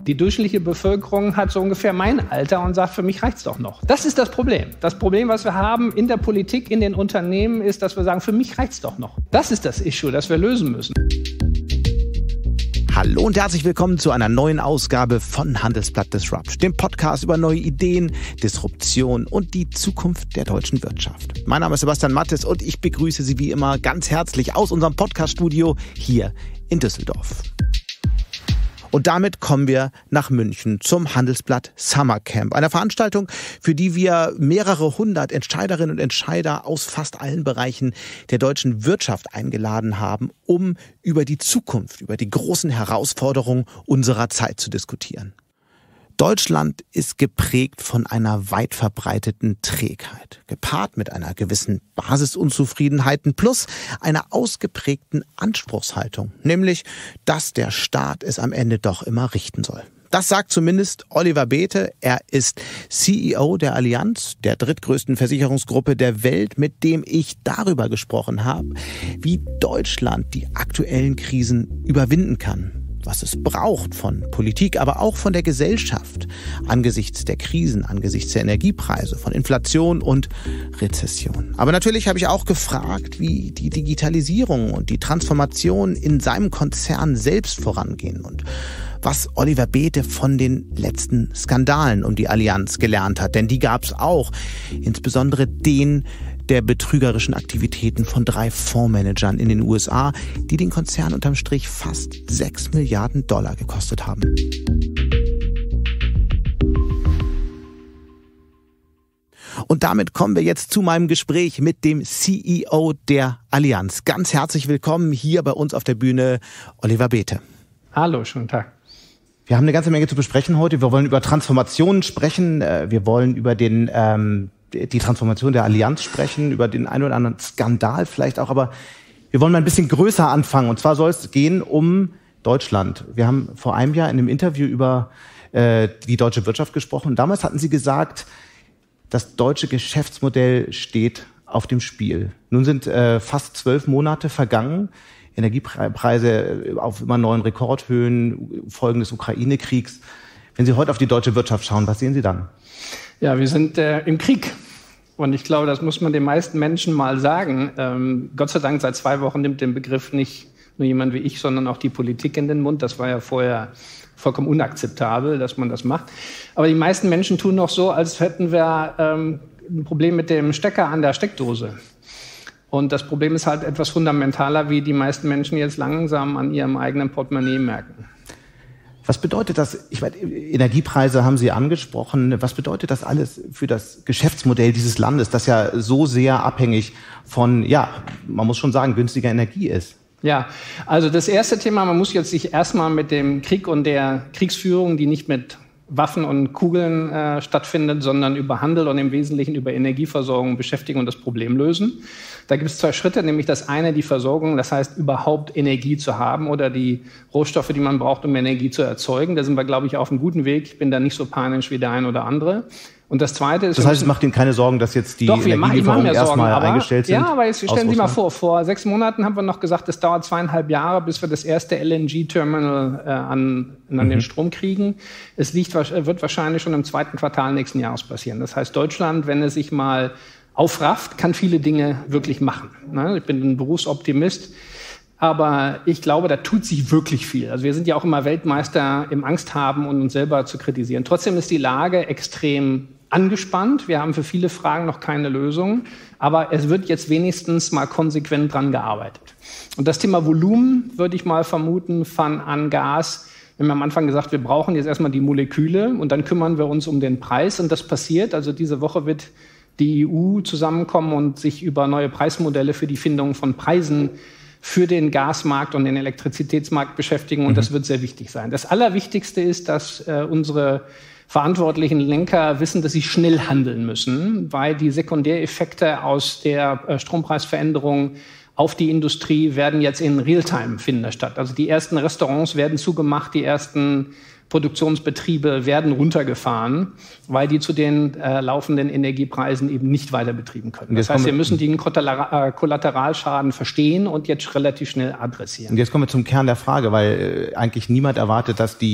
Die durchschnittliche Bevölkerung hat so ungefähr mein Alter und sagt, für mich reicht's doch noch. Das ist das Problem. Das Problem, was wir haben in der Politik, in den Unternehmen, ist, dass wir sagen, für mich reicht's doch noch. Das ist das Issue, das wir lösen müssen. Hallo und herzlich willkommen zu einer neuen Ausgabe von Handelsblatt Disrupt, dem Podcast über neue Ideen, Disruption und die Zukunft der deutschen Wirtschaft. Mein Name ist Sebastian Mattes und ich begrüße Sie wie immer ganz herzlich aus unserem Podcast-Studio hier in Düsseldorf. Und damit kommen wir nach München zum Handelsblatt Summer Camp, einer Veranstaltung, für die wir mehrere hundert Entscheiderinnen und Entscheider aus fast allen Bereichen der deutschen Wirtschaft eingeladen haben, um über die Zukunft, über die großen Herausforderungen unserer Zeit zu diskutieren. Deutschland ist geprägt von einer weit verbreiteten Trägheit, gepaart mit einer gewissen Basisunzufriedenheit plus einer ausgeprägten Anspruchshaltung, nämlich, dass der Staat es am Ende doch immer richten soll. Das sagt zumindest Oliver Bäte. Er ist CEO der Allianz, der drittgrößten Versicherungsgruppe der Welt, mit dem ich darüber gesprochen habe, wie Deutschland die aktuellen Krisen überwinden kann. Was es braucht von Politik, aber auch von der Gesellschaft angesichts der Krisen, angesichts der Energiepreise, von Inflation und Rezession. Aber natürlich habe ich auch gefragt, wie die Digitalisierung und die Transformation in seinem Konzern selbst vorangehen und was Oliver Bäte von den letzten Skandalen um die Allianz gelernt hat. Denn die gab es auch, insbesondere den der betrügerischen Aktivitäten von 3 Fondsmanagern in den USA, die den Konzern unterm Strich fast $6 Milliarden gekostet haben. Und damit kommen wir jetzt zu meinem Gespräch mit dem CEO der Allianz. Ganz herzlich willkommen hier bei uns auf der Bühne, Oliver Bäte. Hallo, schönen Tag. Wir haben eine ganze Menge zu besprechen heute. Wir wollen über Transformationen sprechen. Wir wollen über die Transformation der Allianz sprechen, über den einen oder anderen Skandal vielleicht auch. Aber wir wollen mal ein bisschen größer anfangen. Und zwar soll es gehen um Deutschland. Wir haben vor einem Jahr in einem Interview über die deutsche Wirtschaft gesprochen. Und damals hatten Sie gesagt, das deutsche Geschäftsmodell steht auf dem Spiel. Nun sind fast 12 Monate vergangen. Energiepreise auf immer neuen Rekordhöhen, Folgen des Ukraine-Kriegs. Wenn Sie heute auf die deutsche Wirtschaft schauen, was sehen Sie dann? Ja, wir sind im Krieg. Und ich glaube, das muss man den meisten Menschen mal sagen. Gott sei Dank, seit 2 Wochen nimmt den Begriff nicht nur jemand wie ich, sondern auch die Politik in den Mund. Das war ja vorher vollkommen unakzeptabel, dass man das macht. Aber die meisten Menschen tun noch so, als hätten wir ein Problem mit dem Stecker an der Steckdose. Und das Problem ist halt etwas fundamentaler, wie die meisten Menschen jetzt langsam an ihrem eigenen Portemonnaie merken. Was bedeutet das? Ich meine, Energiepreise haben Sie angesprochen. Was bedeutet das alles für das Geschäftsmodell dieses Landes, das ja so sehr abhängig von, ja, man muss schon sagen, günstiger Energie ist? Ja, also das erste Thema, man muss jetzt sich erstmal mit dem Krieg und der Kriegsführung, die nicht mit Waffen und Kugeln stattfindet, sondern über Handel und im Wesentlichen über Energieversorgung beschäftigen und das Problem lösen. Da gibt es 2 Schritte, nämlich das eine, die Versorgung, das heißt überhaupt Energie zu haben oder die Rohstoffe, die man braucht, um Energie zu erzeugen. Da sind wir, glaube ich, auf einem guten Weg. Ich bin da nicht so panisch wie der ein oder andere. Und das Zweite ist... Das heißt, es macht Ihnen keine Sorgen, dass jetzt die Energielieferungen erstmal eingestellt sind? Ja, aber jetzt stellen Sie mal vor 6 Monaten haben wir noch gesagt, es dauert 2,5 Jahre, bis wir das erste LNG-Terminal an den Strom kriegen. Es wird wahrscheinlich schon im 2. Quartal nächsten Jahres passieren. Das heißt, Deutschland, wenn es sich mal aufrafft, kann viele Dinge wirklich machen. Ich bin ein Berufsoptimist. Aber ich glaube, da tut sich wirklich viel. Also wir sind ja auch immer Weltmeister im Angst haben und uns selber zu kritisieren. Trotzdem ist die Lage extrem angespannt. Wir haben für viele Fragen noch keine Lösung. Aber es wird jetzt wenigstens mal konsequent dran gearbeitet. Und das Thema Volumen, würde ich mal vermuten, an Gas. Wir haben am Anfang gesagt, wir brauchen jetzt erstmal die Moleküle und dann kümmern wir uns um den Preis. Und das passiert. Also diese Woche wird die EU zusammenkommen und sich über neue Preismodelle für die Findung von Preisen für den Gasmarkt und den Elektrizitätsmarkt beschäftigen. Und das wird sehr wichtig sein. Das Allerwichtigste ist, dass unsere verantwortlichen Lenker wissen, dass sie schnell handeln müssen, weil die Sekundäreffekte aus der Strompreisveränderung auf die Industrie werden jetzt in Realtime finden statt. Also die ersten Restaurants werden zugemacht, die ersten Produktionsbetriebe werden runtergefahren, weil die zu den laufenden Energiepreisen eben nicht weiter betrieben können. Das heißt, wir müssen den Kollateralschaden verstehen und jetzt relativ schnell adressieren. Und jetzt kommen wir zum Kern der Frage, weil eigentlich niemand erwartet, dass die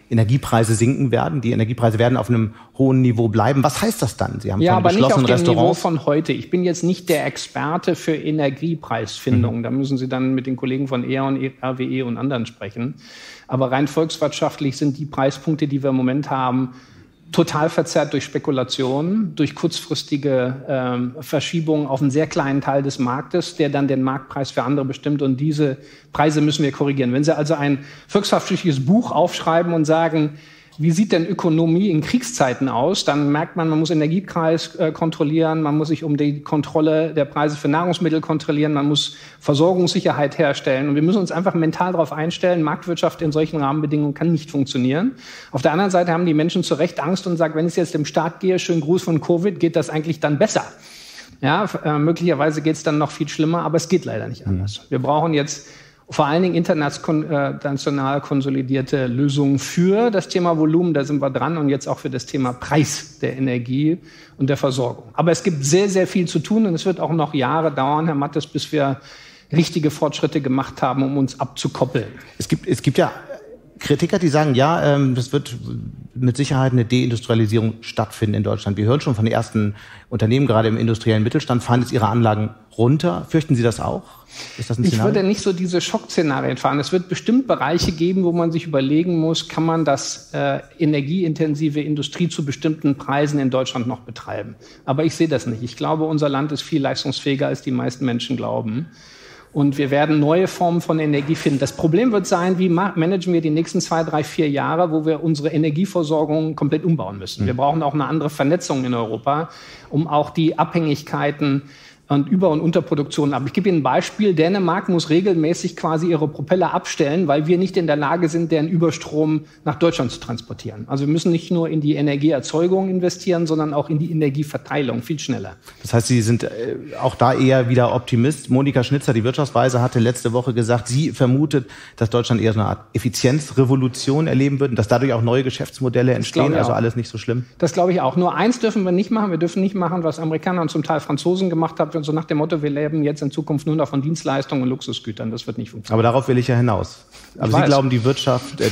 Energiepreise sinken werden. Die Energiepreise werden auf einem hohen Niveau bleiben. Was heißt das dann? Sie haben ja, von aber nicht auf dem Restaurants Niveau von heute. Ich bin jetzt nicht der Experte für Energiepreisfindung. Da müssen Sie dann mit den Kollegen von E.ON, RWE und anderen sprechen. Aber rein volkswirtschaftlich sind die Preispunkte, die wir im Moment haben, total verzerrt durch Spekulationen, durch kurzfristige Verschiebungen auf einen sehr kleinen Teil des Marktes, der dann den Marktpreis für andere bestimmt. Und diese Preise müssen wir korrigieren. Wenn Sie also ein volkswirtschaftliches Buch aufschreiben und sagen, wie sieht denn Ökonomie in Kriegszeiten aus? Dann merkt man muss Energiepreis kontrollieren, man muss sich um die Kontrolle der Preise für Nahrungsmittel kontrollieren, man muss Versorgungssicherheit herstellen. Und wir müssen uns einfach mental darauf einstellen, Marktwirtschaft in solchen Rahmenbedingungen kann nicht funktionieren. Auf der anderen Seite haben die Menschen zu Recht Angst und sagen, wenn ich jetzt im Staat gehe, schönen Gruß von Covid, geht das eigentlich dann besser? Ja, möglicherweise geht es dann noch viel schlimmer, aber es geht leider nicht anders. Wir brauchen jetzt vor allen Dingen international konsolidierte Lösungen für das Thema Volumen, da sind wir dran, und jetzt auch für das Thema Preis der Energie und der Versorgung. Aber es gibt sehr, sehr viel zu tun und es wird auch noch Jahre dauern, Herr Mattes, bis wir richtige Fortschritte gemacht haben, um uns abzukoppeln. Es gibt ja Kritiker, die sagen, ja, das wird mit Sicherheit eine Deindustrialisierung stattfinden in Deutschland. Wir hören schon von den ersten Unternehmen, gerade im industriellen Mittelstand, fahren jetzt ihre Anlagen runter. Fürchten Sie das auch? Ist das ein Szenario? Ich würde nicht so diese Schockszenarien fahren. Es wird bestimmt Bereiche geben, wo man sich überlegen muss, kann man das energieintensive Industrie zu bestimmten Preisen in Deutschland noch betreiben. Aber ich sehe das nicht. Ich glaube, unser Land ist viel leistungsfähiger, als die meisten Menschen glauben. Und wir werden neue Formen von Energie finden. Das Problem wird sein, wie managen wir die nächsten 2, 3, 4 Jahre, wo wir unsere Energieversorgung komplett umbauen müssen. Wir brauchen auch eine andere Vernetzung in Europa, um auch die Abhängigkeiten und Über- und Unterproduktion. Aber ich gebe Ihnen ein Beispiel. Dänemark muss regelmäßig quasi ihre Propeller abstellen, weil wir nicht in der Lage sind, deren Überstrom nach Deutschland zu transportieren. Also wir müssen nicht nur in die Energieerzeugung investieren, sondern auch in die Energieverteilung, viel schneller. Das heißt, Sie sind auch da eher wieder Optimist. Monika Schnitzer, die Wirtschaftsweise, hatte letzte Woche gesagt, sie vermutet, dass Deutschland eher so eine Art Effizienzrevolution erleben wird und dass dadurch auch neue Geschäftsmodelle entstehen. Also alles nicht so schlimm. Das glaube ich auch. Nur eins dürfen wir nicht machen. Wir dürfen nicht machen, was Amerikaner und zum Teil Franzosen gemacht haben. So nach dem Motto, wir leben jetzt in Zukunft nur noch von Dienstleistungen und Luxusgütern. Das wird nicht funktionieren. Aber darauf will ich ja hinaus. Aber Sie glauben, die Wirtschaft,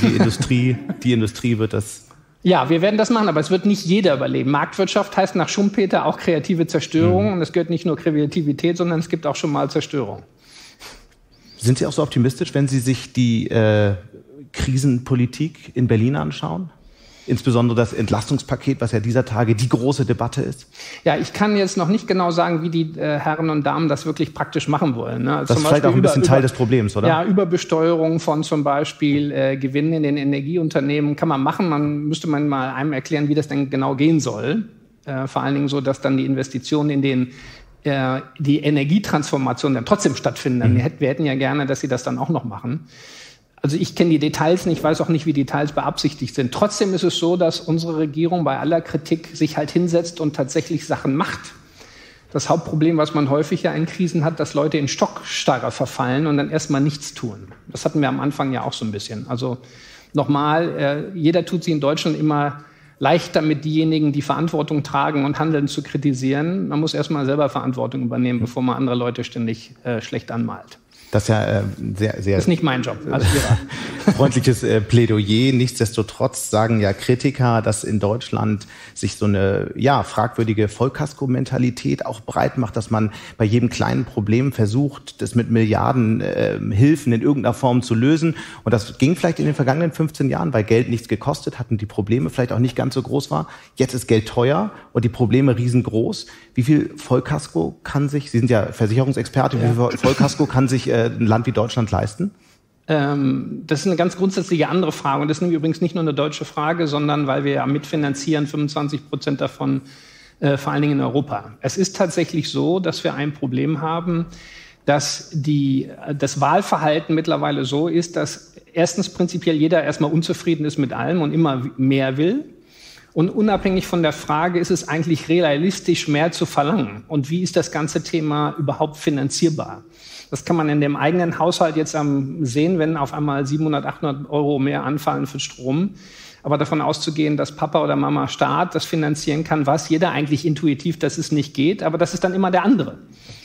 die Industrie wird das... Ja, wir werden das machen, aber es wird nicht jeder überleben. Marktwirtschaft heißt nach Schumpeter auch kreative Zerstörung. Und es gehört nicht nur Kreativität, sondern es gibt auch schon mal Zerstörung. Sind Sie auch so optimistisch, wenn Sie sich die Krisenpolitik in Berlin anschauen? Insbesondere das Entlastungspaket, was ja dieser Tage die große Debatte ist? Ja, ich kann jetzt noch nicht genau sagen, wie die Herren und Damen das wirklich praktisch machen wollen. Ne? Das ist vielleicht auch ein bisschen Teil des Problems, oder? Ja, Überbesteuerung von zum Beispiel Gewinnen in den Energieunternehmen kann man machen. Müsste man mal einem erklären, wie das denn genau gehen soll. Vor allen Dingen so, dass dann die Investitionen in die Energietransformation dann trotzdem stattfinden. Wir hätten ja gerne, dass sie das dann auch noch machen. Also ich kenne die Details nicht, weiß auch nicht, wie Details beabsichtigt sind. Trotzdem ist es so, dass unsere Regierung bei aller Kritik sich halt hinsetzt und tatsächlich Sachen macht. Das Hauptproblem, was man häufig ja in Krisen hat, dass Leute in Stockstarre verfallen und dann erstmal nichts tun. Das hatten wir am Anfang ja auch so ein bisschen. Also nochmal, jeder tut sich in Deutschland immer leicht damit, diejenigen, die Verantwortung tragen und handeln, zu kritisieren. Man muss erstmal selber Verantwortung übernehmen, bevor man andere Leute ständig schlecht anmalt. Das ist ja sehr... Das ist nicht mein Job als Ihrer. Freundliches Plädoyer. Nichtsdestotrotz sagen ja Kritiker, dass in Deutschland sich so eine fragwürdige Vollkasko-Mentalität auch breit macht, dass man bei jedem kleinen Problem versucht, das mit Milliarden Hilfen in irgendeiner Form zu lösen. Und das ging vielleicht in den vergangenen 15 Jahren, weil Geld nichts gekostet hat und die Probleme vielleicht auch nicht ganz so groß war. Jetzt ist Geld teuer und die Probleme riesengroß. Wie viel Vollkasko kann sich, Sie sind ja Versicherungsexperte, wie viel Vollkasko kann sich ein Land wie Deutschland leisten? Das ist eine ganz grundsätzliche andere Frage. Und das ist übrigens nicht nur eine deutsche Frage, sondern weil wir ja mitfinanzieren, 25% davon vor allen Dingen in Europa. Es ist tatsächlich so, dass wir ein Problem haben, dass das Wahlverhalten mittlerweile so ist, dass erstens prinzipiell jeder erstmal unzufrieden ist mit allem und immer mehr will. Und unabhängig von der Frage, ist es eigentlich realistisch, mehr zu verlangen? Und wie ist das ganze Thema überhaupt finanzierbar? Das kann man in dem eigenen Haushalt jetzt sehen, wenn auf einmal 700, 800 Euro mehr anfallen für Strom. Aber davon auszugehen, dass Papa oder Mama Staat das finanzieren kann, weiß jeder eigentlich intuitiv, dass es nicht geht. Aber das ist dann immer der andere.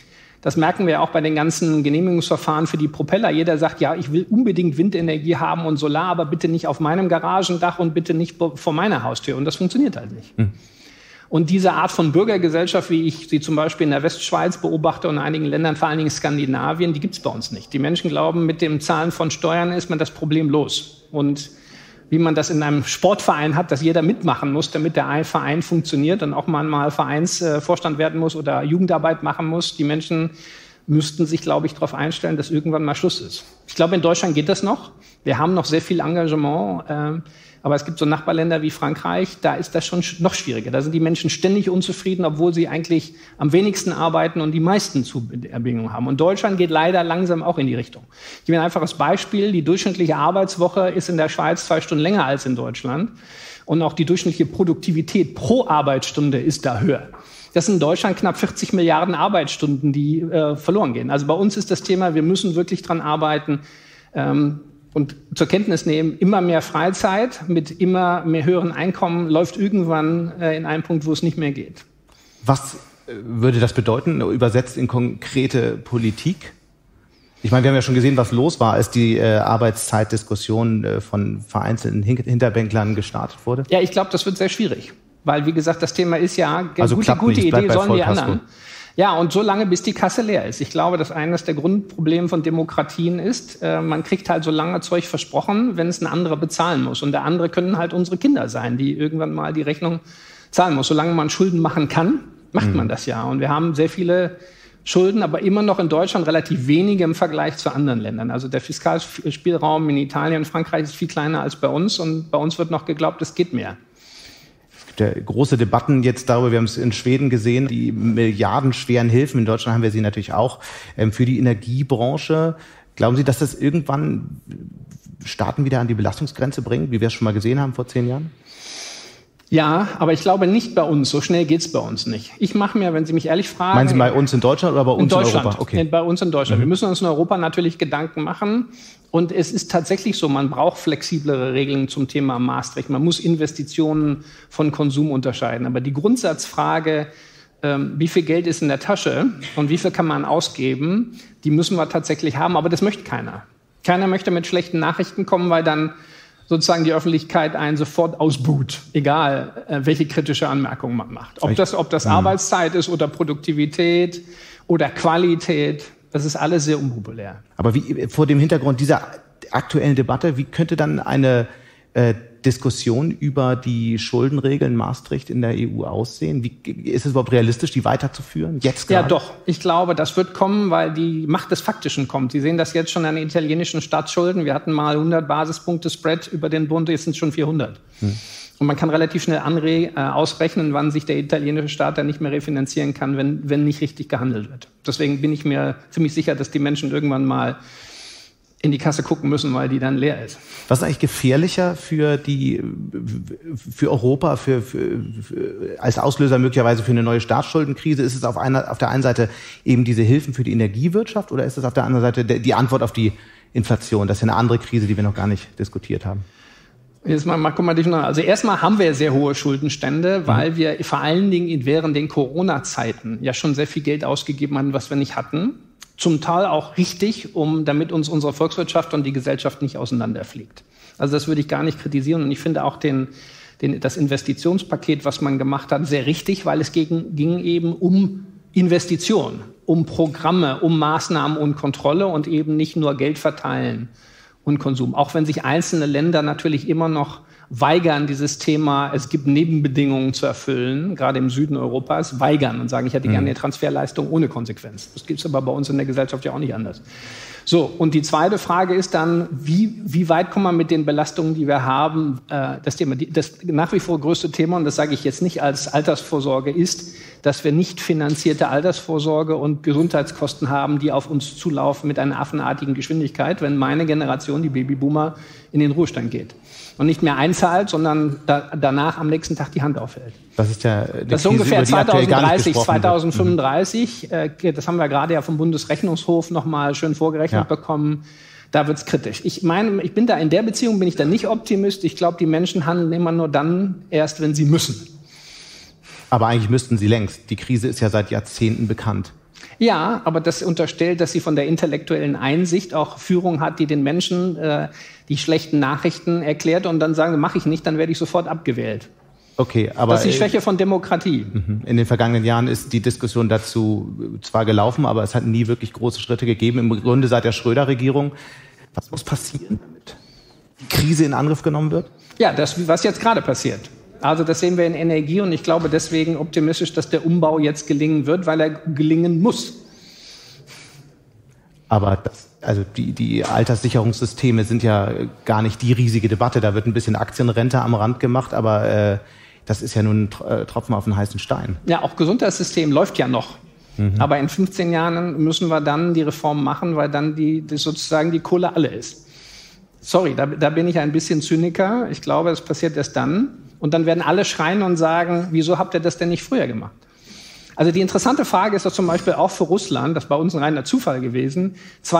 Das merken wir auch bei den ganzen Genehmigungsverfahren für die Propeller. Jeder sagt, ja, ich will unbedingt Windenergie haben und Solar, aber bitte nicht auf meinem Garagendach und bitte nicht vor meiner Haustür. Und das funktioniert halt nicht. Und diese Art von Bürgergesellschaft, wie ich sie zum Beispiel in der Westschweiz beobachte und in einigen Ländern, vor allen Dingen Skandinavien, die gibt es bei uns nicht. Die Menschen glauben, mit dem Zahlen von Steuern ist man das Problem los. Und wie man das in einem Sportverein hat, dass jeder mitmachen muss, damit der Verein funktioniert und auch mal Vereinsvorstand werden muss oder Jugendarbeit machen muss. Die Menschen müssten sich, glaube ich, darauf einstellen, dass irgendwann mal Schluss ist. Ich glaube, in Deutschland geht das noch. Wir haben noch sehr viel Engagement. Aber es gibt so Nachbarländer wie Frankreich, da ist das schon noch schwieriger. Da sind die Menschen ständig unzufrieden, obwohl sie eigentlich am wenigsten arbeiten und die meisten Zuerbedingungen haben. Und Deutschland geht leider langsam auch in die Richtung. Ich gebe ein einfaches Beispiel. Die durchschnittliche Arbeitswoche ist in der Schweiz 2 Stunden länger als in Deutschland. Und auch die durchschnittliche Produktivität pro Arbeitsstunde ist da höher. Das sind in Deutschland knapp 40 Milliarden Arbeitsstunden, die verloren gehen. Also bei uns ist das Thema, wir müssen wirklich dran arbeiten, und zur Kenntnis nehmen, immer mehr Freizeit mit immer mehr höheren Einkommen läuft irgendwann in einen Punkt, wo es nicht mehr geht. Was würde das bedeuten, übersetzt in konkrete Politik? Ich meine, wir haben ja schon gesehen, was los war, als die Arbeitszeitdiskussion von vereinzelten Hinterbänklern gestartet wurde. Ja, ich glaube, das wird sehr schwierig. Weil, wie gesagt, das Thema ist ja, also gute Idee, sollen die anderen. Ja, und so lange, bis die Kasse leer ist. Ich glaube, dass eines der Grundprobleme von Demokratien ist, man kriegt halt so lange Zeug versprochen, wenn es ein anderer bezahlen muss. Und der andere können halt unsere Kinder sein, die irgendwann mal die Rechnung zahlen muss. Solange man Schulden machen kann, macht man das ja. Und wir haben sehr viele Schulden, aber immer noch in Deutschland relativ wenige im Vergleich zu anderen Ländern. Also der Fiskalspielraum in Italien und Frankreich ist viel kleiner als bei uns. Und bei uns wird noch geglaubt, es geht mehr. Große Debatten jetzt darüber, wir haben es in Schweden gesehen, die milliardenschweren Hilfen, in Deutschland haben wir sie natürlich auch, für die Energiebranche. Glauben Sie, dass das irgendwann Staaten wieder an die Belastungsgrenze bringt, wie wir es schon mal gesehen haben vor 10 Jahren? Ja, aber ich glaube nicht bei uns. So schnell geht's bei uns nicht. Ich mache mir, wenn Sie mich ehrlich fragen... Meinen Sie bei uns in Deutschland oder bei uns in Europa? Okay. Bei uns in Deutschland. Wir müssen uns in Europa natürlich Gedanken machen. Und es ist tatsächlich so, man braucht flexiblere Regeln zum Thema Maastricht. Man muss Investitionen von Konsum unterscheiden. Aber die Grundsatzfrage, wie viel Geld ist in der Tasche und wie viel kann man ausgeben, die müssen wir tatsächlich haben. Aber das möchte keiner. Keiner möchte mit schlechten Nachrichten kommen, weil dann sozusagen die Öffentlichkeit einen sofort ausbuht, egal welche kritische Anmerkungen man macht. Ob das Arbeitszeit ist oder Produktivität oder Qualität, das ist alles sehr unpopulär. Aber wie vor dem Hintergrund dieser aktuellen Debatte, wie könnte dann eine Diskussion über die Schuldenregeln Maastricht in der EU aussehen? Ist es überhaupt realistisch, die weiterzuführen? Jetzt gerade? Ja, doch. Ich glaube, das wird kommen, weil die Macht des Faktischen kommt. Sie sehen das jetzt schon an den italienischen Staatsschulden. Wir hatten mal 100 Basispunkte Spread über den Bund, jetzt sind es schon 400. Und man kann relativ schnell ausrechnen, wann sich der italienische Staat dann nicht mehr refinanzieren kann, wenn nicht richtig gehandelt wird. Deswegen bin ich mir ziemlich sicher, dass die Menschen irgendwann mal in die Kasse gucken müssen, weil die dann leer ist. Was ist eigentlich gefährlicher für Europa, als Auslöser möglicherweise für eine neue Staatsschuldenkrise? Ist es auf der einen Seite eben diese Hilfen für die Energiewirtschaft oder ist es auf der anderen Seite die Antwort auf die Inflation? Das ist ja eine andere Krise, die wir noch gar nicht diskutiert haben. Also erstmal haben wir sehr hohe Schuldenstände, weil wir vor allen Dingen während den Corona-Zeiten ja schon sehr viel Geld ausgegeben haben, was wir nicht hatten. Zum Teil auch richtig, damit uns unsere Volkswirtschaft und die Gesellschaft nicht auseinanderfliegt. Also das würde ich gar nicht kritisieren. Und ich finde auch das Investitionspaket, was man gemacht hat, sehr richtig, weil es ging eben um Investitionen, um Programme, um Maßnahmen und Kontrolle und eben nicht nur Geld verteilen und Konsum. Auch wenn sich einzelne Länder natürlich immer noch weigern, dieses Thema, es gibt Nebenbedingungen zu erfüllen, gerade im Süden Europas, weigern und sagen, ich hätte gerne eine Transferleistung ohne Konsequenz. Das gibt es aber bei uns in der Gesellschaft ja auch nicht anders. So, und die zweite Frage ist dann, wie weit kommen wir mit den Belastungen, die wir haben? Das nach wie vor größte Thema, und das sage ich jetzt nicht als Altersvorsorge, ist, dass wir nicht finanzierte Altersvorsorge und Gesundheitskosten haben, die auf uns zulaufen mit einer affenartigen Geschwindigkeit, wenn meine Generation, die Babyboomer, in den Ruhestand geht. Und nicht mehr einzahlt, sondern danach am nächsten Tag die Hand aufhält. Das ist ja das ist ungefähr 2030, 2035. Das haben wir gerade ja vom Bundesrechnungshof noch mal schön vorgerechnet bekommen. Da wird's kritisch. Ich meine, in der Beziehung bin ich da nicht Optimist. Ich glaube, die Menschen handeln immer nur dann erst, wenn sie müssen. Aber eigentlich müssten sie längst. Die Krise ist ja seit Jahrzehnten bekannt. Ja, aber das unterstellt, dass sie von der intellektuellen Einsicht auch Führung hat, die den Menschen die schlechten Nachrichten erklärt und dann sagen, mache ich nicht, dann werde ich sofort abgewählt. Okay, aber das ist die Schwäche von Demokratie. In den vergangenen Jahren ist die Diskussion dazu zwar gelaufen, aber es hat nie wirklich große Schritte gegeben. Im Grunde seit der Schröder-Regierung. Was muss passieren, damit die Krise in Angriff genommen wird? Ja, das, was jetzt gerade passiert. Also das sehen wir in Energie und ich glaube deswegen optimistisch, dass der Umbau jetzt gelingen wird, weil er gelingen muss. Aber die Alterssicherungssysteme sind ja gar nicht die riesige Debatte. Da wird ein bisschen Aktienrente am Rand gemacht, aber das ist ja nun ein Tropfen auf den heißen Stein. Ja, auch Gesundheitssystem läuft ja noch. Aber in 15 Jahren müssen wir dann die Reform machen, weil dann sozusagen die Kohle alle ist. Sorry, da bin ich ein bisschen Zyniker. Ich glaube, es passiert erst dann. Und dann werden alle schreien und sagen, wieso habt ihr das denn nicht früher gemacht? Also die interessante Frage ist doch zum Beispiel auch für Russland, das ist bei uns ein reiner Zufall gewesen,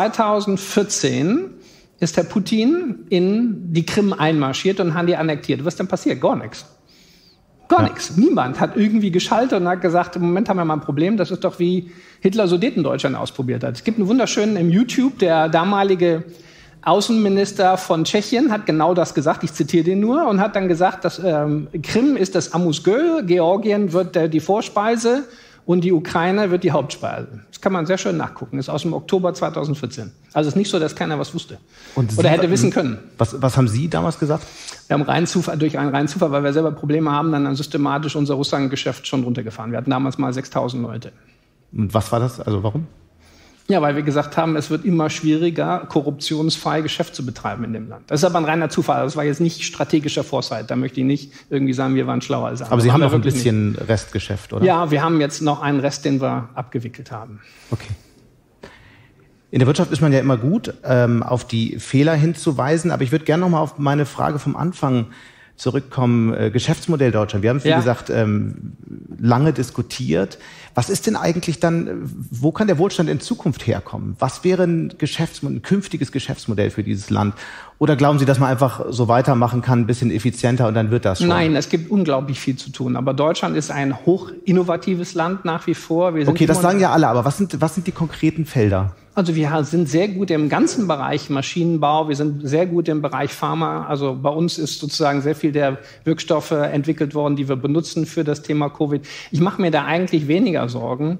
2014 ist Herr Putin in die Krim einmarschiert und hat die annektiert. Was ist denn passiert? Gar nichts. Gar nichts. Niemand hat irgendwie geschaltet und hat gesagt, im Moment haben wir mal ein Problem, das ist doch wie Hitler Sudetendeutschland ausprobiert hat. Es gibt einen wunderschönen im YouTube, der damalige Außenminister von Tschechien hat genau das gesagt, ich zitiere den nur, und hat dann gesagt, dass Krim ist das Amuse-Gueule, Georgien wird die Vorspeise und die Ukraine wird die Hauptspeise. Das kann man sehr schön nachgucken, das ist aus dem Oktober 2014. Also es ist nicht so, dass keiner was wusste oder hätte wissen können. Was haben Sie damals gesagt? Wir haben durch einen reinen Zufall, weil wir selber Probleme haben, dann systematisch unser Russland-Geschäft schon runtergefahren. Wir hatten damals mal 6.000 Leute. Und was war das? Also warum? Ja, weil wir gesagt haben, es wird immer schwieriger, korruptionsfrei Geschäft zu betreiben in dem Land. Das ist aber ein reiner Zufall. Das war jetzt nicht strategischer Foresight. Da möchte ich nicht irgendwie sagen, wir waren schlauer als andere. Aber Sie haben noch ein bisschen Restgeschäft, oder? Ja, wir haben jetzt noch einen Rest, den wir abgewickelt haben. Okay. In der Wirtschaft ist man ja immer gut, auf die Fehler hinzuweisen. Aber ich würde gerne noch mal auf meine Frage vom Anfang zurückkommen. Geschäftsmodell Deutschland. Wir haben, wie gesagt, lange diskutiert. Was ist denn eigentlich dann, wo kann der Wohlstand in Zukunft herkommen? Was wäre ein künftiges Geschäftsmodell für dieses Land? Oder glauben Sie, dass man einfach so weitermachen kann, ein bisschen effizienter und dann wird das schon? Nein, es gibt unglaublich viel zu tun. Aber Deutschland ist ein hochinnovatives Land nach wie vor. Okay, das sagen ja alle, aber was sind die konkreten Felder? Also wir sind sehr gut im ganzen Bereich Maschinenbau, wir sind sehr gut im Bereich Pharma. Also bei uns ist sozusagen sehr viel der Wirkstoffe entwickelt worden, die wir benutzen für das Thema Covid. Ich mache mir da eigentlich weniger Sorgen.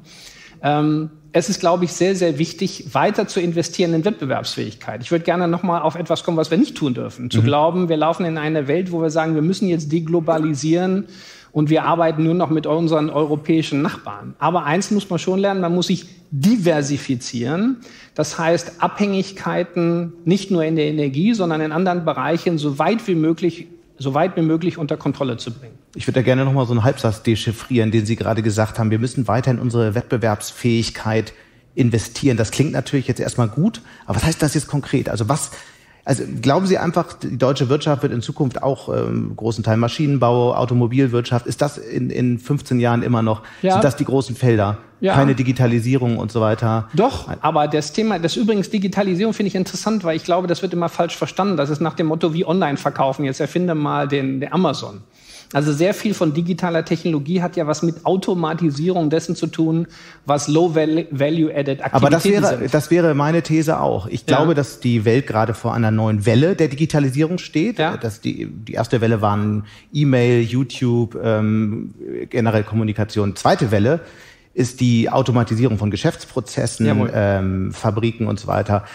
Es ist, glaube ich, sehr, sehr wichtig, weiter zu investieren in Wettbewerbsfähigkeit. Ich würde gerne noch mal auf etwas kommen, was wir nicht tun dürfen. Zu glauben, wir laufen in eine Welt, wo wir sagen, wir müssen jetzt deglobalisieren und wir arbeiten nur noch mit unseren europäischen Nachbarn. Aber eins muss man schon lernen, man muss sich diversifizieren. Das heißt, Abhängigkeiten nicht nur in der Energie, sondern in anderen Bereichen so weit wie möglich unter Kontrolle zu bringen. Ich würde da gerne noch mal so einen Halbsatz dechiffrieren, den Sie gerade gesagt haben. Wir müssen weiter in unsere Wettbewerbsfähigkeit investieren. Das klingt natürlich jetzt erstmal gut, aber was heißt das jetzt konkret? Also glauben Sie einfach, die deutsche Wirtschaft wird in Zukunft auch großen Teil Maschinenbau, Automobilwirtschaft, ist das in 15 Jahren immer noch, sind das die großen Felder? Ja. Keine Digitalisierung und so weiter? Doch, aber das übrigens Digitalisierung finde ich interessant, weil ich glaube, das wird immer falsch verstanden. Das ist nach dem Motto, wie online verkaufen. Jetzt erfinde mal den Amazon. Also sehr viel von digitaler Technologie hat ja was mit Automatisierung dessen zu tun, was Low-Value-Added Aktivitäten sind. Aber das wäre meine These auch. Ich glaube, dass die Welt gerade vor einer neuen Welle der Digitalisierung steht. Ja. Die erste Welle waren E-Mail, YouTube, generell Kommunikation. Zweite Welle ist die Automatisierung von Geschäftsprozessen, Fabriken und so weiter.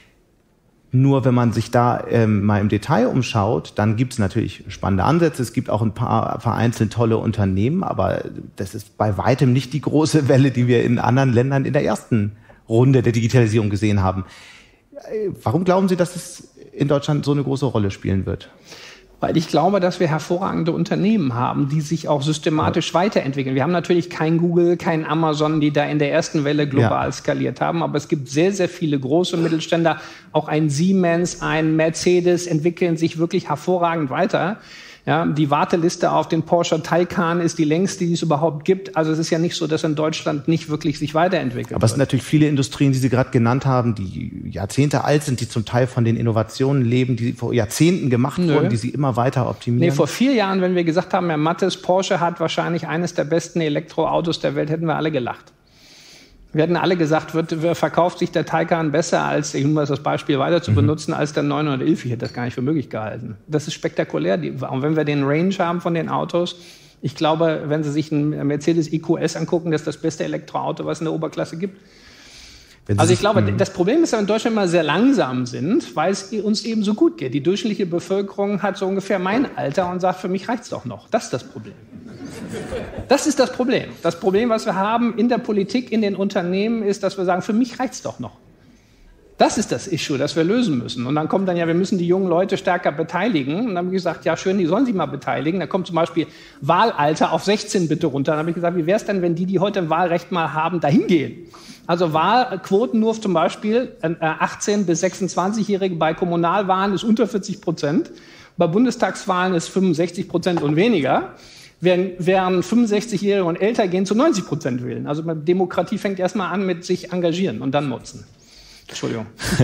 Nur wenn man sich da mal im Detail umschaut, dann gibt es natürlich spannende Ansätze. Es gibt auch ein paar vereinzelt tolle Unternehmen, aber das ist bei weitem nicht die große Welle, die wir in anderen Ländern in der ersten Runde der Digitalisierung gesehen haben. Warum glauben Sie, dass es in Deutschland so eine große Rolle spielen wird? Weil ich glaube, dass wir hervorragende Unternehmen haben, die sich auch systematisch weiterentwickeln. Wir haben natürlich kein Google, kein Amazon, die da in der ersten Welle global skaliert haben. Aber es gibt sehr, sehr viele große Mittelständler. Auch ein Siemens, ein Mercedes entwickeln sich wirklich hervorragend weiter. Ja, die Warteliste auf den Porsche Taycan ist die längste, die es überhaupt gibt. Also es ist ja nicht so, dass in Deutschland nicht wirklich sich weiterentwickelt. Aber es sind natürlich viele Industrien, die Sie gerade genannt haben, die Jahrzehnte alt sind, die zum Teil von den Innovationen leben, die vor Jahrzehnten gemacht wurden, die Sie immer weiter optimieren. Nee, vor 4 Jahren, wenn wir gesagt haben, Herr Mattes, Porsche hat wahrscheinlich eines der besten Elektroautos der Welt, hätten wir alle gelacht. Wir hatten alle gesagt, verkauft sich der Taycan besser, als, ich muss das Beispiel weiter zu benutzen, als der 911. Ich hätte das gar nicht für möglich gehalten. Das ist spektakulär. Und wenn wir den Range haben von den Autos, ich glaube, wenn Sie sich einen Mercedes EQS angucken, das ist das beste Elektroauto, was es in der Oberklasse gibt. Also ich glaube, das Problem ist, dass wir in Deutschland immer sehr langsam sind, weil es uns eben so gut geht. Die durchschnittliche Bevölkerung hat so ungefähr mein Alter und sagt, für mich reicht's doch noch. Das ist das Problem. Das ist das Problem. Das Problem, was wir haben in der Politik, in den Unternehmen, ist, dass wir sagen, für mich reicht's doch noch. Das ist das Issue, das wir lösen müssen. Und dann kommt dann ja, wir müssen die jungen Leute stärker beteiligen. Und dann habe ich gesagt, ja schön, die sollen sich mal beteiligen. Da kommt zum Beispiel Wahlalter auf 16 bitte runter. Dann habe ich gesagt, wie wäre es denn, wenn die heute ein Wahlrecht mal haben, dahin gehen? Also Wahlquoten nur zum Beispiel 18- bis 26-Jährige bei Kommunalwahlen ist unter 40%. Bei Bundestagswahlen ist 65% und weniger. Während 65-Jährige und älter gehen zu 90% wählen. Also Demokratie fängt erstmal an mit sich engagieren und dann nutzen. Entschuldigung.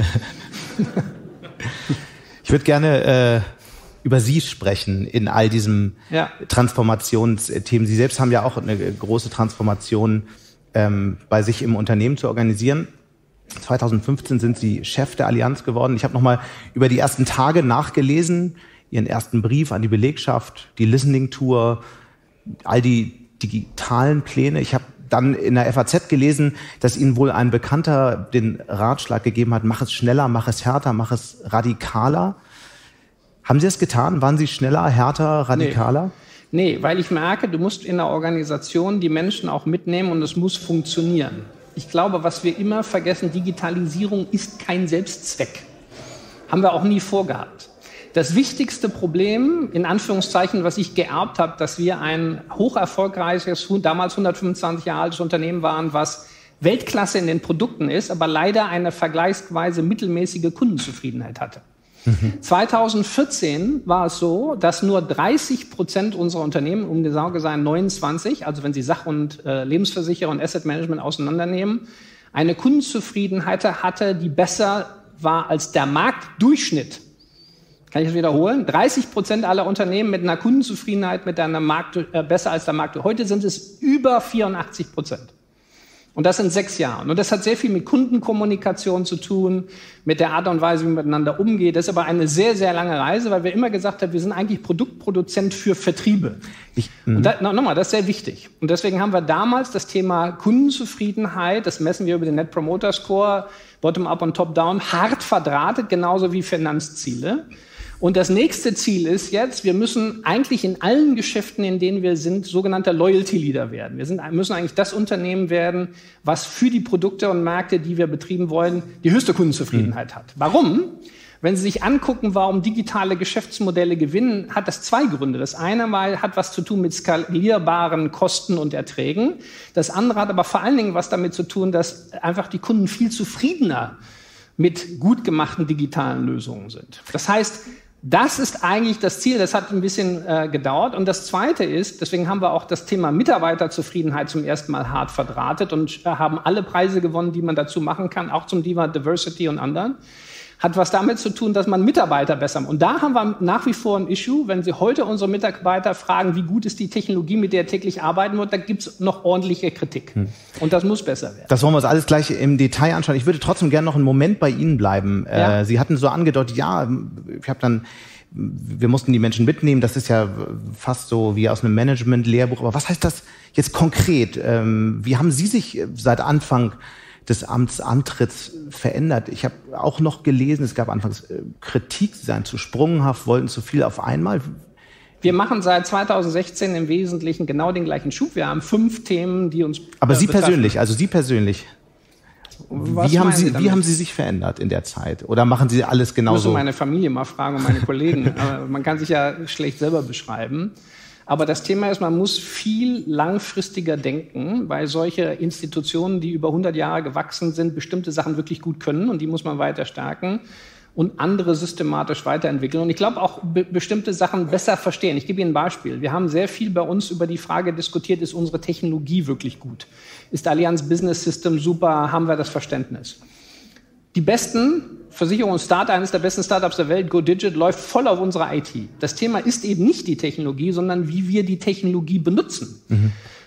Ich würde gerne über Sie sprechen in all diesen Transformationsthemen. Sie selbst haben ja auch eine große Transformation bei sich im Unternehmen zu organisieren. 2015 sind Sie Chef der Allianz geworden. Ich habe nochmal über die ersten Tage nachgelesen, Ihren ersten Brief an die Belegschaft, die Listening Tour, all die digitalen Pläne. Ich habe dann in der FAZ gelesen, dass Ihnen wohl ein Bekannter den Ratschlag gegeben hat, mach es schneller, mach es härter, mach es radikaler. Haben Sie das getan? Waren Sie schneller, härter, radikaler? Nee, weil ich merke, du musst in der Organisation die Menschen auch mitnehmen und es muss funktionieren. Ich glaube, was wir immer vergessen, Digitalisierung ist kein Selbstzweck. Haben wir auch nie vorgehabt. Das wichtigste Problem, in Anführungszeichen, was ich geerbt habe, dass wir ein hocherfolgreiches, damals 125 Jahre altes Unternehmen waren, was Weltklasse in den Produkten ist, aber leider eine vergleichsweise mittelmäßige Kundenzufriedenheit hatte. 2014 war es so, dass nur 30% unserer Unternehmen, um genau gesagt 29, also wenn Sie Sach- und Lebensversicherer und Asset Management auseinandernehmen, eine Kundenzufriedenheit hatte, die besser war als der Marktdurchschnitt. Kann ich das wiederholen? 30% aller Unternehmen mit einer Kundenzufriedenheit mit einer besser als der Markt. Heute sind es über 84%. Und das in 6 Jahren. Und das hat sehr viel mit Kundenkommunikation zu tun, mit der Art und Weise, wie man miteinander umgeht. Das ist aber eine sehr, sehr lange Reise, weil wir immer gesagt haben, wir sind eigentlich Produktproduzent für Vertriebe. Und nochmal, das ist sehr wichtig. Und deswegen haben wir damals das Thema Kundenzufriedenheit, das messen wir über den Net Promoter Score, Bottom-up und Top-down, hart verdrahtet, genauso wie Finanzziele. Und das nächste Ziel ist jetzt, wir müssen eigentlich in allen Geschäften, in denen wir sind, sogenannte Loyalty-Leader werden. Wir müssen eigentlich das Unternehmen werden, was für die Produkte und Märkte, die wir betrieben wollen, die höchste Kundenzufriedenheit hat. Warum? Wenn Sie sich angucken, warum digitale Geschäftsmodelle gewinnen, hat das 2 Gründe. Das eine Mal hat was zu tun mit skalierbaren Kosten und Erträgen. Das andere hat aber vor allen Dingen was damit zu tun, dass einfach die Kunden viel zufriedener mit gut gemachten digitalen Lösungen sind. Das heißt, das ist eigentlich das Ziel, das hat ein bisschen gedauert. Und das Zweite ist, deswegen haben wir auch das Thema Mitarbeiterzufriedenheit zum ersten Mal hart verdrahtet und haben alle Preise gewonnen, die man dazu machen kann, auch zum Thema Diversity und anderen. Hat was damit zu tun, dass man Mitarbeiter besser macht. Und da haben wir nach wie vor ein Issue. Wenn Sie heute unsere Mitarbeiter fragen, wie gut ist die Technologie, mit der er täglich arbeiten wird, da gibt es noch ordentliche Kritik. Und das muss besser werden. Das wollen wir uns alles gleich im Detail anschauen. Ich würde trotzdem gerne noch einen Moment bei Ihnen bleiben. Ja. Sie hatten so angedeutet, wir mussten die Menschen mitnehmen. Das ist ja fast so wie aus einem Management-Lehrbuch. Aber was heißt das jetzt konkret? Wie haben Sie sich seit Anfang des Amtsantritts verändert? Ich habe auch noch gelesen, es gab anfangs Kritik, sie seien zu sprunghaft, wollten zu viel auf einmal. Wir machen seit 2016 im Wesentlichen genau den gleichen Schub. Wir haben 5 Themen, die uns Aber Sie persönlich, wie haben Sie sich verändert in der Zeit? Oder machen Sie alles genauso? Ich muss meine Familie mal fragen und meine Kollegen. Aber man kann sich ja schlecht selber beschreiben. Aber das Thema ist, man muss viel langfristiger denken, weil solche Institutionen, die über 100 Jahre gewachsen sind, bestimmte Sachen wirklich gut können und die muss man weiter stärken und andere systematisch weiterentwickeln. Und ich glaube auch bestimmte Sachen besser verstehen. Ich gebe Ihnen ein Beispiel. Wir haben sehr viel bei uns über die Frage diskutiert, ist unsere Technologie wirklich gut? Ist Allianz Business System super? Haben wir das Verständnis? Die besten eines der besten Startups der Welt, GoDigit, läuft voll auf unserer IT. Das Thema ist eben nicht die Technologie, sondern wie wir die Technologie benutzen.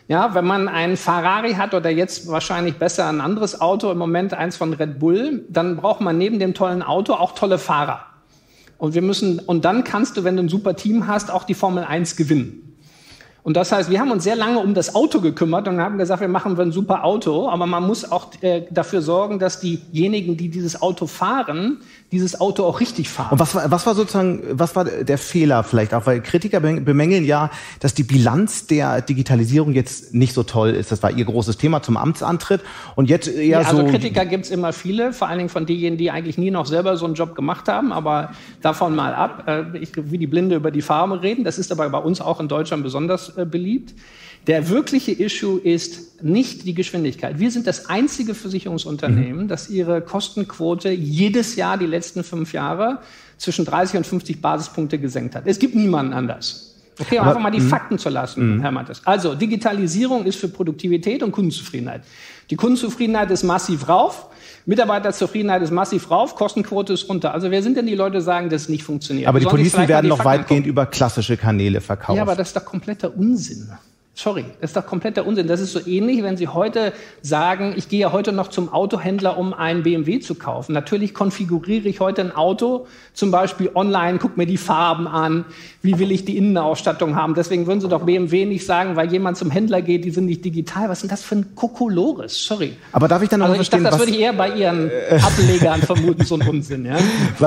Ja, wenn man einen Ferrari hat oder jetzt wahrscheinlich besser ein anderes Auto, im Moment eins von Red Bull, dann braucht man neben dem tollen Auto auch tolle Fahrer. Und dann kannst du, wenn du ein super Team hast, auch die Formel 1 gewinnen. Und das heißt, wir haben uns sehr lange um das Auto gekümmert und haben gesagt, wir machen ein super Auto, aber man muss auch dafür sorgen, dass diejenigen, die dieses Auto fahren, dieses Auto auch richtig fahren. Und was war der Fehler vielleicht auch? Weil Kritiker bemängeln ja, dass die Bilanz der Digitalisierung jetzt nicht so toll ist. Das war ihr großes Thema zum Amtsantritt. Und jetzt eher also Kritiker gibt's immer viele, vor allen Dingen von denjenigen, die eigentlich nie noch selber so einen Job gemacht haben. Aber davon mal ab, wie die Blinde über die Farbe reden. Das ist aber bei uns auch in Deutschland besonders beliebt. Der wirkliche Issue ist nicht die Geschwindigkeit. Wir sind das einzige Versicherungsunternehmen, das ihre Kostenquote jedes Jahr die letzten 5 Jahre zwischen 30 und 50 Basispunkte gesenkt hat. Es gibt niemanden anders. Okay, um einfach mal die Fakten zu lassen, Herr Mattes. Also, Digitalisierung ist für Produktivität und Kundenzufriedenheit. Die Kundenzufriedenheit ist massiv rauf, Mitarbeiterzufriedenheit ist massiv rauf, Kostenquote ist runter. Also wer sind denn die Leute, die sagen, dass es nicht funktioniert? Aber die Policen werden noch weitgehend über klassische Kanäle verkauft. Ja, aber das ist doch kompletter Unsinn. Sorry, das ist doch kompletter Unsinn. Das ist so ähnlich, wenn Sie heute sagen, ich gehe ja heute noch zum Autohändler, um einen BMW zu kaufen. Natürlich konfiguriere ich heute ein Auto, zum Beispiel online, gucke mir die Farben an, wie will ich die Innenausstattung haben. Deswegen würden Sie doch BMW nicht sagen, weil jemand zum Händler geht, die sind nicht digital. Was ist denn das für ein Kokolores? Sorry. Aber darf ich dann noch verstehen, das würde ich eher bei Ihren Ablegern vermuten, so ein Unsinn. Ja?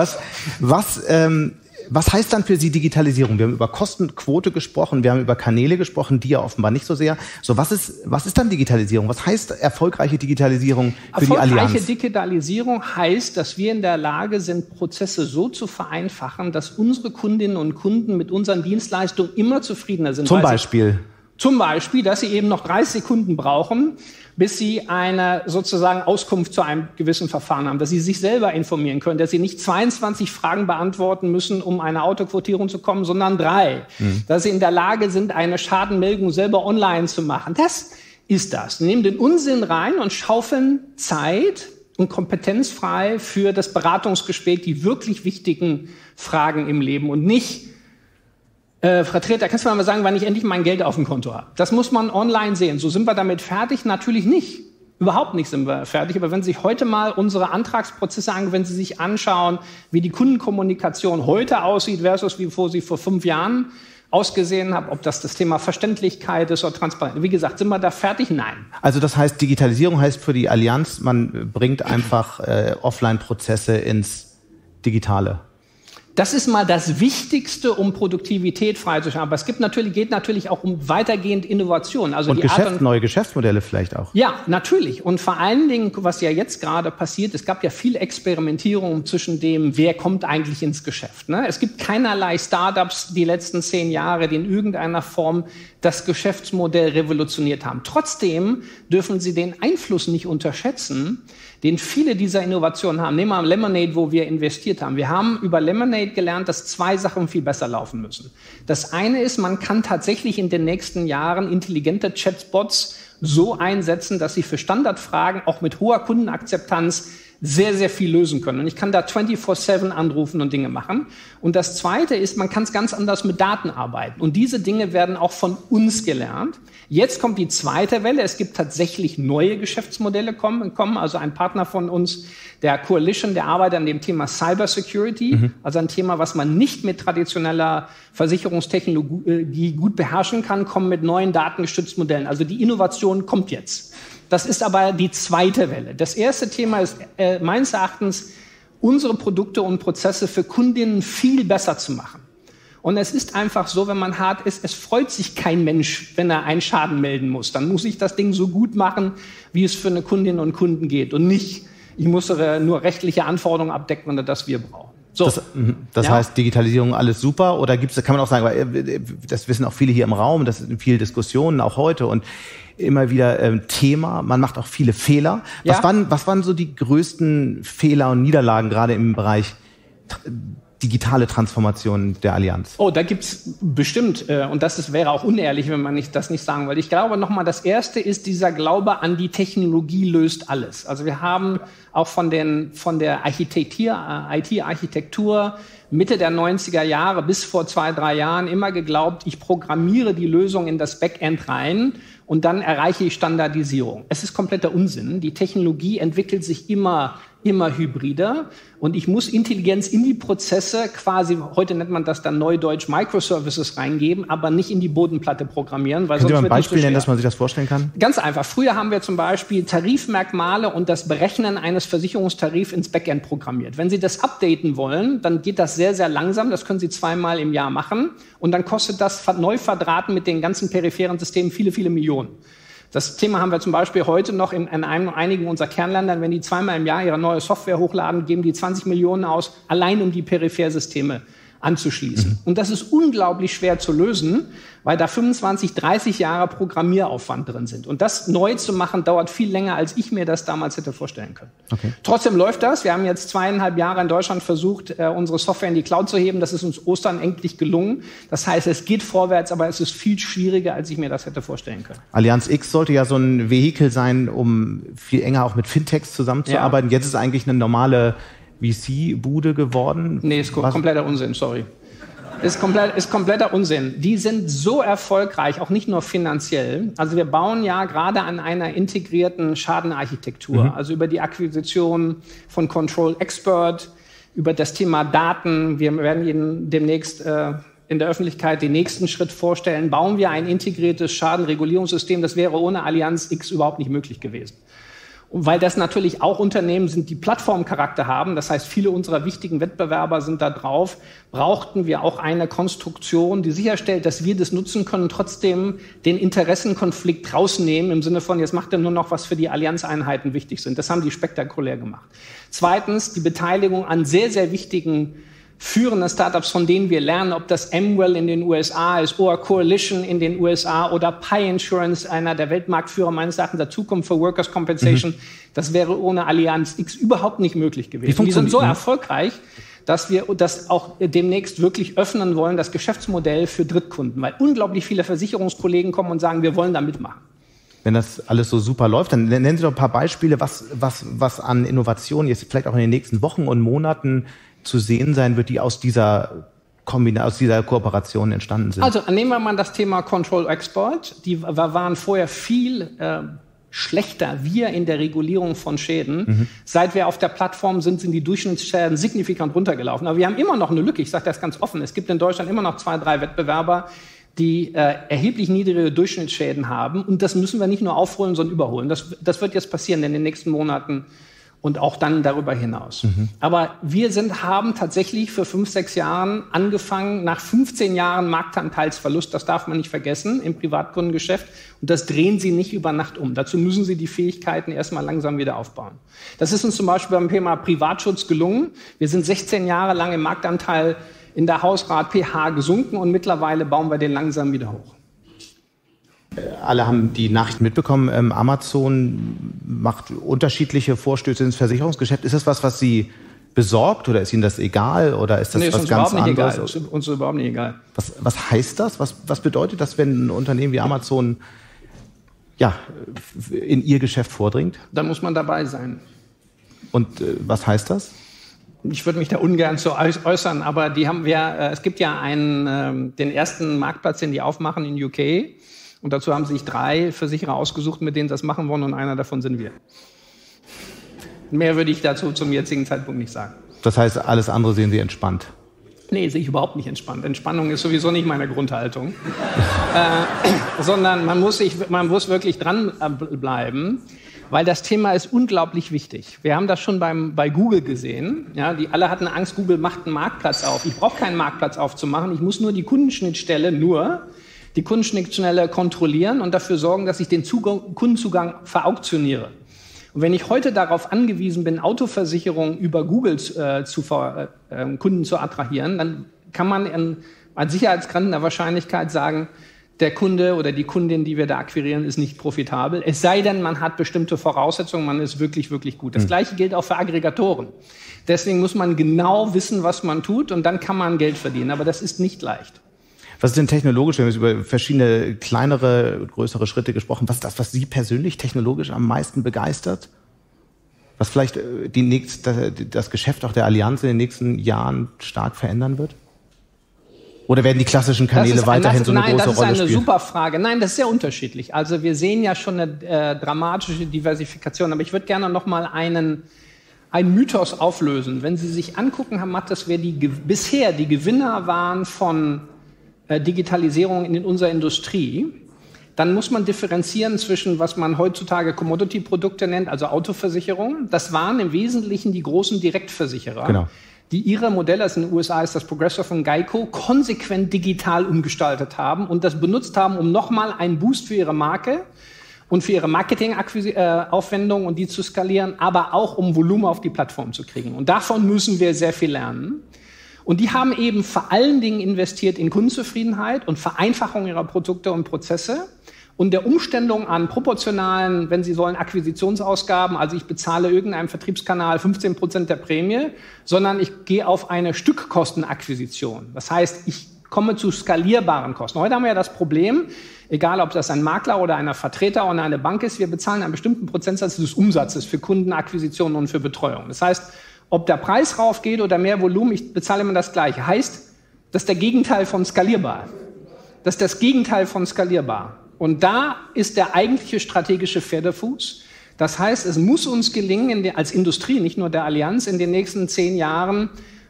Was heißt dann für Sie Digitalisierung? Wir haben über Kostenquote gesprochen, wir haben über Kanäle gesprochen, die ja offenbar nicht so sehr. So, was ist dann Digitalisierung? Was heißt erfolgreiche Digitalisierung für die Allianz? Erfolgreiche Digitalisierung heißt, dass wir in der Lage sind, Prozesse so zu vereinfachen, dass unsere Kundinnen und Kunden mit unseren Dienstleistungen immer zufriedener sind. Zum Beispiel, dass sie eben noch 30 Sekunden brauchen, bis sie eine sozusagen Auskunft zu einem gewissen Verfahren haben, dass sie sich selber informieren können, dass sie nicht 22 Fragen beantworten müssen, um eine Autoquotierung zu kommen, sondern 3. Dass sie in der Lage sind, eine Schadenmeldung selber online zu machen. Das ist das. Nehmen den Unsinn rein und schaufeln Zeit und Kompetenz frei für das Beratungsgespräch, die wirklich wichtigen Fragen im Leben und nicht Frau Treter, kannst du mal sagen, wann ich endlich mein Geld auf dem Konto habe? Das muss man online sehen. So sind wir damit fertig? Natürlich nicht. Überhaupt nicht sind wir fertig. Aber wenn Sie sich heute mal unsere Antragsprozesse angehen, wenn Sie sich anschauen, wie die Kundenkommunikation heute aussieht versus wie sie vor 5 Jahren ausgesehen hat, ob das Thema Verständlichkeit ist oder Transparenz. Wie gesagt, sind wir da fertig? Nein. Also das heißt, Digitalisierung heißt für die Allianz, man bringt einfach Offline-Prozesse ins Digitale. Das ist mal das Wichtigste, um Produktivität freizuschalten. Aber es geht natürlich auch um weitergehend Innovation. Also und neue Geschäftsmodelle vielleicht auch. Ja, natürlich. Und vor allen Dingen, was ja jetzt gerade passiert, es gab ja viel Experimentierung zwischen dem, wer kommt eigentlich ins Geschäft. Ne? Es gibt keinerlei Startups die letzten 10 Jahre, die in irgendeiner Form das Geschäftsmodell revolutioniert haben. Trotzdem dürfen Sie den Einfluss nicht unterschätzen, den viele dieser Innovationen haben. Nehmen wir mal Lemonade, wo wir investiert haben. Wir haben über Lemonade gelernt, dass 2 Sachen viel besser laufen müssen. Das eine ist, man kann tatsächlich in den nächsten Jahren intelligente Chatbots so einsetzen, dass sie für Standardfragen auch mit hoher Kundenakzeptanz sehr, sehr viel lösen können. Und ich kann da 24/7 anrufen und Dinge machen. Und das Zweite ist, man kann es ganz anders mit Daten arbeiten. Und diese Dinge werden auch von uns gelernt. Jetzt kommt die zweite Welle. Es gibt tatsächlich neue Geschäftsmodelle kommen. Also ein Partner von uns, der Coalition, der arbeitet an dem Thema Cybersecurity. Also ein Thema, was man nicht mit traditioneller Versicherungstechnologie gut beherrschen kann, kommen mit neuen datengestützten Modellen. Also die Innovation kommt jetzt. Das ist aber die zweite Welle. Das erste Thema ist meines Erachtens, unsere Produkte und Prozesse für Kundinnen viel besser zu machen. Und es ist einfach so, wenn man hart ist, es freut sich kein Mensch, wenn er einen Schaden melden muss. Dann muss ich das Ding so gut machen, wie es für eine Kundin und Kunden geht. Und nicht, ich muss nur rechtliche Anforderungen abdecken, oder das wir brauchen. So. Das heißt, Digitalisierung alles super? Oder kann man auch sagen, weil das wissen auch viele hier im Raum, das sind viele Diskussionen, auch heute und immer wieder Thema. Man macht auch viele Fehler. Ja. Was waren so die größten Fehler und Niederlagen gerade im Bereich digitale Transformation der Allianz? Oh, da gibt's bestimmt, und wäre auch unehrlich, wenn man das nicht sagen wollte. Ich glaube nochmal, das Erste ist dieser Glaube an die Technologie löst alles. Also wir haben auch von der IT-Architektur Mitte der 90er Jahre bis vor 2-3 Jahren immer geglaubt, ich programmiere die Lösung in das Backend rein und dann erreiche ich Standardisierung. Es ist kompletter Unsinn. Die Technologie entwickelt sich immer hybrider und ich muss Intelligenz in die Prozesse quasi, heute nennt man das dann neudeutsch Microservices reingeben, aber nicht in die Bodenplatte programmieren. Weil Können Sie sonst mal ein Beispiel nennen, dass man sich das vorstellen kann? Ganz einfach. Früher haben wir zum Beispiel Tarifmerkmale und das Berechnen eines Versicherungstarifs ins Backend programmiert. Wenn Sie das updaten wollen, dann geht das sehr, sehr langsam. Das können Sie 2-mal im Jahr machen und dann kostet das neu verdrahten mit den ganzen peripheren Systemen viele, viele Millionen. Das Thema haben wir zum Beispiel heute noch in einigen unserer Kernländern. Wenn die 2-mal im Jahr ihre neue Software hochladen, geben die 20 Millionen aus, allein um die Periphersysteme anzuschließen. Und das ist unglaublich schwer zu lösen, weil da 25, 30 Jahre Programmieraufwand drin sind. Und das neu zu machen, dauert viel länger, als ich mir das damals hätte vorstellen können. Okay. Trotzdem läuft das. Wir haben jetzt 2,5 Jahre in Deutschland versucht, unsere Software in die Cloud zu heben. Das ist uns Ostern endlich gelungen. Das heißt, es geht vorwärts, aber es ist viel schwieriger, als ich mir das hätte vorstellen können. Allianz X sollte ja so ein Vehikel sein, um viel enger auch mit Fintechs zusammenzuarbeiten. Ja. Jetzt ist eigentlich eine normale VC-Bude geworden? Nee, ist kompletter Unsinn, sorry. Ist kompletter Unsinn. Die sind so erfolgreich, auch nicht nur finanziell. Also wir bauen ja gerade an einer integrierten Schadenarchitektur. Also über die Akquisition von Control Expert, über das Thema Daten. Wir werden Ihnen demnächst in der Öffentlichkeit den nächsten Schritt vorstellen. Bauen wir ein integriertes Schadenregulierungssystem. Das wäre ohne Allianz X überhaupt nicht möglich gewesen. Und weil das natürlich auch Unternehmen sind, die Plattformcharakter haben, das heißt, viele unserer wichtigen Wettbewerber sind da drauf, brauchten wir auch eine Konstruktion, die sicherstellt, dass wir das nutzen können, trotzdem den Interessenkonflikt rausnehmen, im Sinne von, jetzt macht er nur noch, was für die Allianzeinheiten wichtig sind. Das haben die spektakulär gemacht. Zweitens, die Beteiligung an sehr, sehr wichtigen führende Startups, von denen wir lernen, ob das Amwell in den USA ist, oder Coalition in den USA oder Pi Insurance, einer der Weltmarktführer meines Erachtens der Zukunft für Workers' Compensation. Das wäre ohne Allianz X überhaupt nicht möglich gewesen. Die sind so erfolgreich, dass wir das auch demnächst wirklich öffnen wollen, das Geschäftsmodell für Drittkunden, weil unglaublich viele Versicherungskollegen kommen und sagen, wir wollen da mitmachen. Wenn das alles so super läuft, dann nennen Sie doch ein paar Beispiele, was an Innovationen jetzt vielleicht auch in den nächsten Wochen und Monaten zu sehen sein wird, die aus dieser Kooperation entstanden sind. Also nehmen wir mal das Thema Control Export. Die waren vorher viel schlechter, wir in der Regulierung von Schäden. Seit wir auf der Plattform sind die Durchschnittsschäden signifikant runtergelaufen. Aber wir haben immer noch eine Lücke, ich sage das ganz offen. Es gibt in Deutschland immer noch 2-3 Wettbewerber, die erheblich niedrige Durchschnittsschäden haben. Und das müssen wir nicht nur aufholen, sondern überholen. Das wird jetzt passieren in den nächsten Monaten. Und auch dann darüber hinaus. Aber wir haben tatsächlich für 5-6 Jahren angefangen, nach 15 Jahren Marktanteilsverlust, das darf man nicht vergessen, im Privatkundengeschäft. Und das drehen Sie nicht über Nacht um. Dazu müssen Sie die Fähigkeiten erstmal langsam wieder aufbauen. Das ist uns zum Beispiel beim Thema Privatschutz gelungen. Wir sind 16 Jahre lang im Marktanteil in der Hausrat PH gesunken und mittlerweile bauen wir den langsam wieder hoch. Alle haben die Nachrichten mitbekommen. Amazon macht unterschiedliche Vorstöße ins Versicherungsgeschäft. Ist das was Sie besorgt oder ist Ihnen das egal oder ist das was ganz anderes? Ist uns überhaupt nicht egal. Was heißt das? Was bedeutet das, wenn ein Unternehmen wie Amazon in Ihr Geschäft vordringt? Dann muss man dabei sein. Und was heißt das? Ich würde mich da ungern so äußern, aber es gibt ja den ersten Marktplatz, den die aufmachen in UK. Und dazu haben sich 3 Versicherer ausgesucht, mit denen das machen wollen, und einer davon sind wir. Mehr würde ich dazu zum jetzigen Zeitpunkt nicht sagen. Das heißt, alles andere sehen Sie entspannt? Nee, sehe ich überhaupt nicht entspannt. Entspannung ist sowieso nicht meine Grundhaltung. Sondern man muss wirklich dranbleiben, weil das Thema ist unglaublich wichtig. Wir haben das schon bei Google gesehen. Ja, die alle hatten Angst, Google macht einen Marktplatz auf. Ich brauche keinen Marktplatz aufzumachen, ich muss nur die Kundenschnittstelle kontrollieren und dafür sorgen, dass ich den Kundenzugang verauktioniere. Und wenn ich heute darauf angewiesen bin, Autoversicherungen über Google Kunden zu attrahieren, dann kann man an sicherheitsgrenzender Wahrscheinlichkeit sagen, der Kunde oder die Kundin, die wir da akquirieren, ist nicht profitabel. Es sei denn, man hat bestimmte Voraussetzungen, man ist wirklich, wirklich gut. Das Gleiche gilt auch für Aggregatoren. Deswegen muss man genau wissen, was man tut, und dann kann man Geld verdienen. Aber das ist nicht leicht. Was ist denn technologisch? Wir haben jetzt über verschiedene kleinere, größere Schritte gesprochen. Was ist das, was Sie persönlich technologisch am meisten begeistert? Was vielleicht das Geschäft auch der Allianz in den nächsten Jahren stark verändern wird? Oder werden die klassischen Kanäle weiterhin so eine große Rolle spielen? Nein, das ist eine super Frage. Nein, das ist sehr unterschiedlich. Also wir sehen ja schon eine dramatische Diversifikation. Aber ich würde gerne noch mal einen Mythos auflösen. Wenn Sie sich angucken, Herr Mattes, wer bisher die Gewinner waren von Digitalisierung in unserer Industrie, dann muss man differenzieren zwischen, was man heutzutage Commodity-Produkte nennt, also Autoversicherung. Das waren im Wesentlichen die großen Direktversicherer, genau, die ihre Modelle, also in den USA ist das Progressive und Geico, konsequent digital umgestaltet haben und das benutzt haben, um nochmal einen Boost für ihre Marke und für ihre Marketingaufwendungen und die zu skalieren, aber auch um Volumen auf die Plattform zu kriegen. Und davon müssen wir sehr viel lernen. Und die haben eben vor allen Dingen investiert in Kundenzufriedenheit und Vereinfachung ihrer Produkte und Prozesse und der Umstellung an proportionalen, wenn Sie sollen, Akquisitionsausgaben. Also ich bezahle irgendeinem Vertriebskanal 15% der Prämie, sondern ich gehe auf eine Stückkostenakquisition. Das heißt, ich komme zu skalierbaren Kosten. Heute haben wir ja das Problem, egal ob das ein Makler oder ein Vertreter oder eine Bank ist, wir bezahlen einen bestimmten Prozentsatz des Umsatzes für Kundenakquisition und für Betreuung. Das heißt, ob der Preis raufgeht oder mehr Volumen, ich bezahle immer das Gleiche. Heißt, das ist der Gegenteil von skalierbar. Das ist das Gegenteil von skalierbar. Und da ist der eigentliche strategische Pferdefuß. Das heißt, es muss uns gelingen, als Industrie, nicht nur der Allianz, in den nächsten 10 Jahren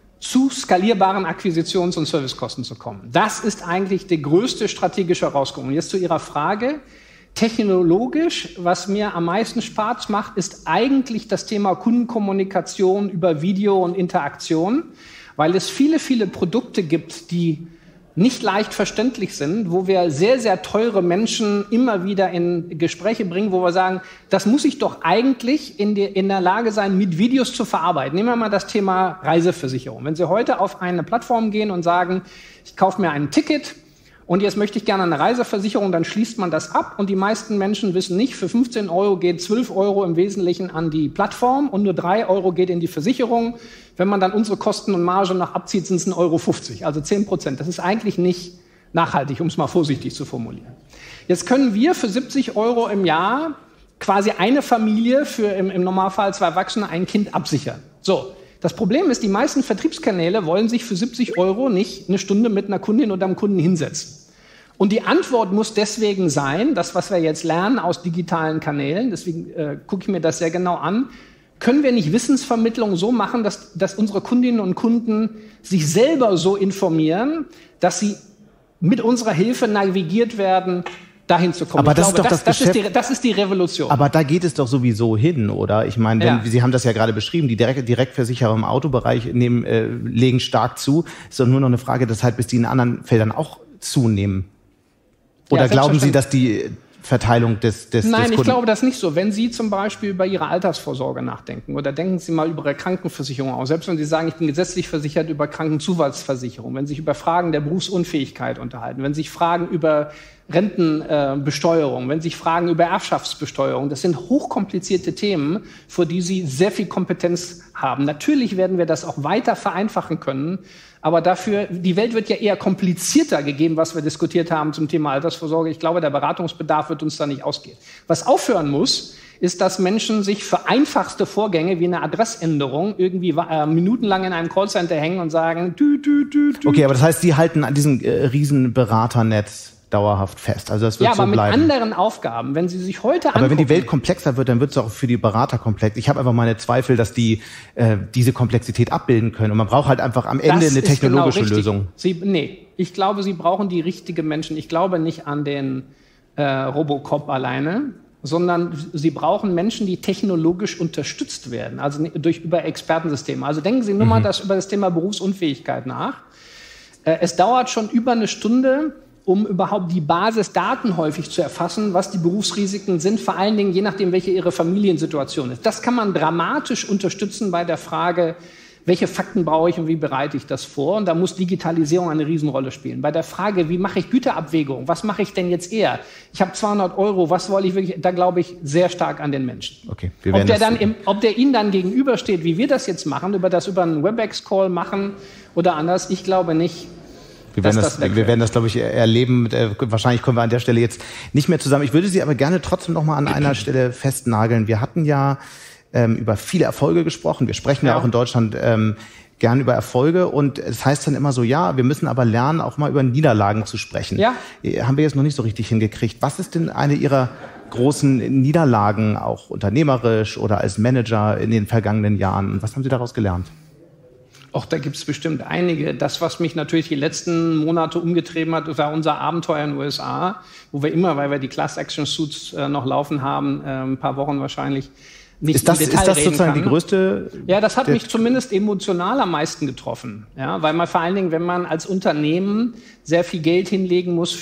zu skalierbaren Akquisitions- und Servicekosten zu kommen. Das ist eigentlich die größte strategische Herausforderung. Und jetzt zu Ihrer Frage. Technologisch, was mir am meisten Spaß macht, ist eigentlich das Thema Kundenkommunikation über Video und Interaktion, weil es viele, viele Produkte gibt, die nicht leicht verständlich sind, wo wir sehr, sehr teure Menschen immer wieder in Gespräche bringen, wo wir sagen, das muss ich doch eigentlich in der Lage sein, mit Videos zu verarbeiten. Nehmen wir mal das Thema Reiseversicherung. Wenn Sie heute auf eine Plattform gehen und sagen, ich kaufe mir ein Ticket, und jetzt möchte ich gerne eine Reiseversicherung, dann schließt man das ab und die meisten Menschen wissen nicht, für 15 € geht 12 € im Wesentlichen an die Plattform und nur 3 € geht in die Versicherung. Wenn man dann unsere Kosten und Marge noch abzieht, sind es 1,50 €, also 10%. Das ist eigentlich nicht nachhaltig, um es mal vorsichtig zu formulieren. Jetzt können wir für 70 € im Jahr quasi eine Familie für im Normalfall 2 Erwachsene, ein Kind absichern. So. Das Problem ist, die meisten Vertriebskanäle wollen sich für 70 € nicht eine Stunde mit einer Kundin oder einem Kunden hinsetzen. Und die Antwort muss deswegen sein, das, was wir jetzt lernen aus digitalen Kanälen, deswegen gucke ich mir das sehr genau an, können wir nicht Wissensvermittlung so machen, dass unsere Kundinnen und Kunden sich selber so informieren, dass sie mit unserer Hilfe navigiert werden, dahin zu kommen. Aber das ist doch das Geschäft. Das ist die Revolution. Aber da geht es doch sowieso hin, oder? Ich meine, Sie haben das ja gerade beschrieben, die Direktversicherer im Autobereich legen stark zu. Es ist doch nur noch eine Frage, dass halt bis die in anderen Feldern auch zunehmen. Oder glauben Sie, dass die Verteilung des Nein, ich glaube das nicht so. Wenn Sie zum Beispiel über Ihre Altersvorsorge nachdenken oder denken Sie mal über Ihre Krankenversicherung aus, selbst wenn Sie sagen, ich bin gesetzlich versichert über Krankenzusatzversicherung, wenn Sie sich über Fragen der Berufsunfähigkeit unterhalten, wenn Sie sich Fragen über Rentenbesteuerung, wenn Sie sich Fragen über Erbschaftsbesteuerung, das sind hochkomplizierte Themen, für die Sie sehr viel Kompetenz haben. Natürlich werden wir das auch weiter vereinfachen können, aber dafür, die Welt wird ja eher komplizierter gegeben, was wir diskutiert haben zum Thema Altersvorsorge. Ich glaube, der Beratungsbedarf wird uns da nicht ausgehen. Was aufhören muss, ist, dass Menschen sich für einfachste Vorgänge wie eine Adressänderung irgendwie minutenlang in einem Callcenter hängen und sagen, Okay, aber das heißt, Sie halten an diesem riesen Beraternetz dauerhaft fest. Also das wird so bleiben. Ja, aber mit anderen Aufgaben. Wenn Sie sich heute angucken... Aber wenn die Welt komplexer wird, dann wird es auch für die Berater komplex. Ich habe einfach meine Zweifel, dass die diese Komplexität abbilden können. Und man braucht halt einfach am Ende eine technologische Lösung. Ich glaube, Sie brauchen die richtigen Menschen. Ich glaube nicht an den Robocop alleine, sondern Sie brauchen Menschen, die technologisch unterstützt werden, also über Expertensysteme. Also denken Sie nur mal über das Thema Berufsunfähigkeit nach. Es dauert schon über eine Stunde, um überhaupt die Basisdaten häufig zu erfassen, was die Berufsrisiken sind, vor allen Dingen je nachdem, welche Ihre Familiensituation ist. Das kann man dramatisch unterstützen bei der Frage, welche Fakten brauche ich und wie bereite ich das vor? Und da muss Digitalisierung eine Riesenrolle spielen. Bei der Frage, wie mache ich Güterabwägung? Was mache ich denn jetzt eher? Ich habe 200 €, was wollte ich wirklich? Da glaube ich sehr stark an den Menschen. Okay, ob der Ihnen dann gegenübersteht, wie wir das jetzt machen, über einen WebEx-Call machen oder anders, ich glaube nicht. Wir werden das, glaube ich, erleben. Wahrscheinlich kommen wir an der Stelle jetzt nicht mehr zusammen. Ich würde Sie aber gerne trotzdem noch mal an einer Stelle festnageln. Wir hatten ja über viele Erfolge gesprochen. Wir sprechen ja auch in Deutschland gern über Erfolge. Und es heißt dann immer so, ja, wir müssen aber lernen, auch mal über Niederlagen zu sprechen. Ja. Haben wir jetzt noch nicht so richtig hingekriegt. Was ist denn eine Ihrer großen Niederlagen, auch unternehmerisch oder als Manager in den vergangenen Jahren? Was haben Sie daraus gelernt? Auch da gibt es bestimmt einige. Das, was mich natürlich die letzten Monate umgetrieben hat, war unser Abenteuer in den USA, wo wir immer, weil wir die Class-Action-Suits noch laufen haben, ein paar Wochen wahrscheinlich, nicht ist das sozusagen die größte? Ja, das hat mich zumindest emotional am meisten getroffen. Ja, weil man vor allen Dingen, wenn man als Unternehmen sehr viel Geld hinlegen muss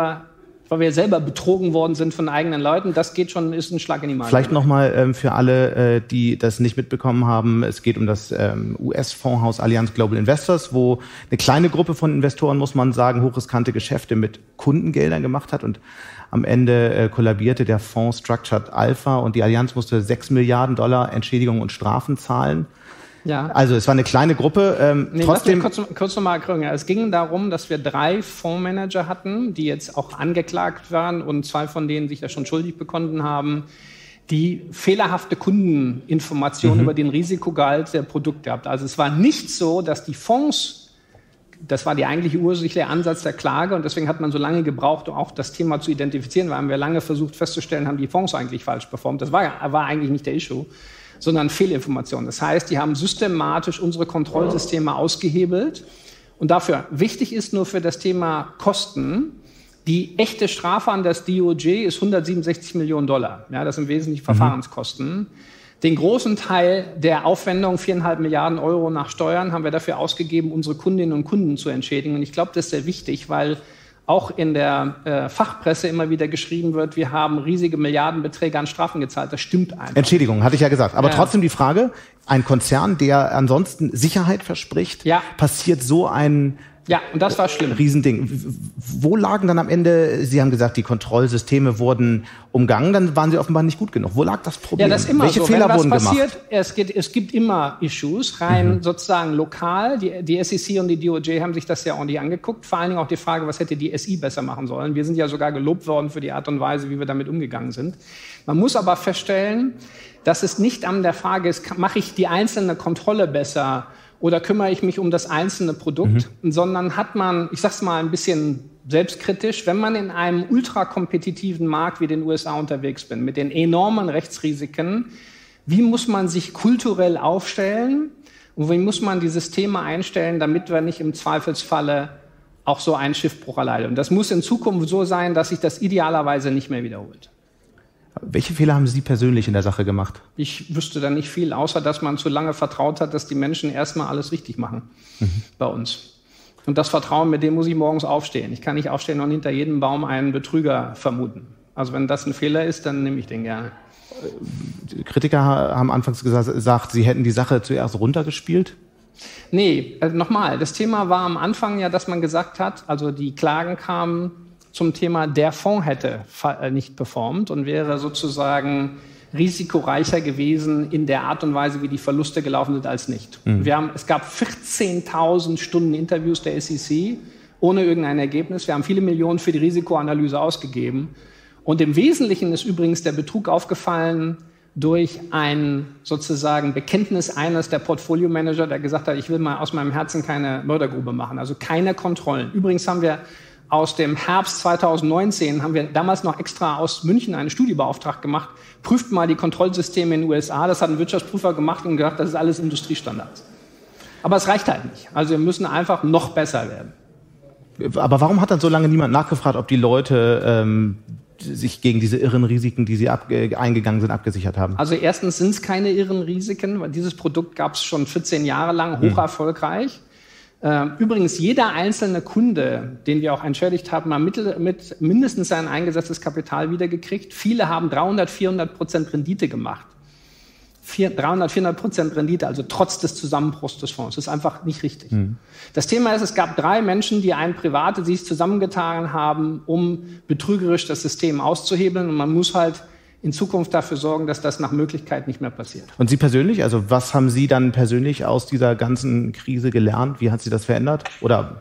weil wir selber betrogen worden sind von eigenen Leuten, das geht schon, ist ein Schlag in die Magen. Vielleicht nochmal für alle, die das nicht mitbekommen haben, es geht um das US-Fondshaus Allianz Global Investors, wo eine kleine Gruppe von Investoren, muss man sagen, hochriskante Geschäfte mit Kundengeldern gemacht hat und am Ende kollabierte der Fonds Structured Alpha und die Allianz musste $6 Milliarden Entschädigungen und Strafen zahlen. Ja. Also es war eine kleine Gruppe. Trotzdem kurz noch mal erklären. Es ging darum, dass wir 3 Fondsmanager hatten, die jetzt auch angeklagt waren und 2 von denen sich ja schon schuldig befunden haben, die fehlerhafte Kundeninformationen über den Risikogehalt der Produkte habt. Also es war nicht so, dass die Fonds, das war die eigentliche ursächliche Ansatz der Klage und deswegen hat man so lange gebraucht, um auch das Thema zu identifizieren, weil haben wir lange versucht festzustellen, haben die Fonds eigentlich falsch performt. Das war eigentlich nicht der Issue, sondern Fehlinformationen. Das heißt, die haben systematisch unsere Kontrollsysteme ausgehebelt. Und dafür wichtig ist nur für das Thema Kosten, die echte Strafe an das DOJ ist $167 Millionen. Ja, das sind wesentlich Verfahrenskosten. Den großen Teil der Aufwendung, 4,5 Milliarden € nach Steuern, haben wir dafür ausgegeben, unsere Kundinnen und Kunden zu entschädigen. Und ich glaube, das ist sehr wichtig, weil auch in der Fachpresse immer wieder geschrieben wird, wir haben riesige Milliardenbeträge an Strafen gezahlt. Das stimmt einfach. Entschädigung, hatte ich ja gesagt. Aber trotzdem die Frage, ein Konzern, der ansonsten Sicherheit verspricht, passiert so ein und das war schlimm. Riesending. Wo lagen dann am Ende, Sie haben gesagt, die Kontrollsysteme wurden umgangen, dann waren sie offenbar nicht gut genug. Wo lag das Problem? Ja, das ist immer Welche so. Fehler wurden gemacht? Es gibt immer Issues, rein sozusagen lokal. Die SEC und die DOJ haben sich das ja ordentlich angeguckt. Vor allen Dingen auch die Frage, was hätte die SI besser machen sollen. Wir sind ja sogar gelobt worden für die Art und Weise, wie wir damit umgegangen sind. Man muss aber feststellen, dass es nicht an der Frage ist, mache ich die einzelne Kontrolle besser oder kümmere ich mich um das einzelne Produkt, sondern hat man, ich sag's mal ein bisschen selbstkritisch, wenn man in einem ultrakompetitiven Markt wie den USA unterwegs bin, mit den enormen Rechtsrisiken, wie muss man sich kulturell aufstellen und wie muss man die Systeme einstellen, damit wir nicht im Zweifelsfalle auch so einen Schiffbruch erleiden. Und das muss in Zukunft so sein, dass sich das idealerweise nicht mehr wiederholt. Welche Fehler haben Sie persönlich in der Sache gemacht? Ich wüsste da nicht viel, außer dass man zu lange vertraut hat, dass die Menschen erstmal alles richtig machen bei uns. Und das Vertrauen, mit dem muss ich morgens aufstehen. Ich kann nicht aufstehen und hinter jedem Baum einen Betrüger vermuten. Also wenn das ein Fehler ist, dann nehme ich den gerne. Kritiker haben anfangs gesagt, Sie hätten die Sache zuerst runtergespielt? Nee, nochmal, das Thema war am Anfang ja, dass man gesagt hat, also die Klagen kamen zum Thema, der Fonds hätte nicht performt und wäre sozusagen risikoreicher gewesen in der Art und Weise, wie die Verluste gelaufen sind, als nicht. Es gab 14.000 Stunden Interviews der SEC ohne irgendein Ergebnis. Wir haben viele Millionen für die Risikoanalyse ausgegeben. Und im Wesentlichen ist übrigens der Betrug aufgefallen durch ein sozusagen Bekenntnis eines der Portfolio-Manager, der gesagt hat, ich will mal aus meinem Herzen keine Mördergrube machen, also keine Kontrollen. Übrigens haben wir aus dem Herbst 2019, haben wir damals noch extra aus München eine Studie beauftragt gemacht, prüft mal die Kontrollsysteme in den USA. Das hat ein Wirtschaftsprüfer gemacht und gesagt, das ist alles Industriestandards. Aber es reicht halt nicht. Also wir müssen einfach noch besser werden. Aber warum hat dann so lange niemand nachgefragt, ob die Leute sich gegen diese irren Risiken, die sie eingegangen sind, abgesichert haben? Also erstens sind es keine irren Risiken, weil dieses Produkt gab es schon 14 Jahre lang, hoch erfolgreich. Übrigens, jeder einzelne Kunde, den wir auch entschädigt haben, hat mit mindestens sein eingesetztes Kapital wiedergekriegt. Viele haben 300-400% Rendite gemacht. 300-400% Rendite, also trotz des Zusammenbruchs des Fonds. Das ist einfach nicht richtig. Das Thema ist, es gab 3 Menschen, die Private sich zusammengetan haben, um betrügerisch das System auszuhebeln. Und man muss halt in Zukunft dafür sorgen, dass das nach Möglichkeit nicht mehr passiert. Und Sie persönlich, also was haben Sie dann persönlich aus dieser ganzen Krise gelernt? Wie hat Sie das verändert? Oder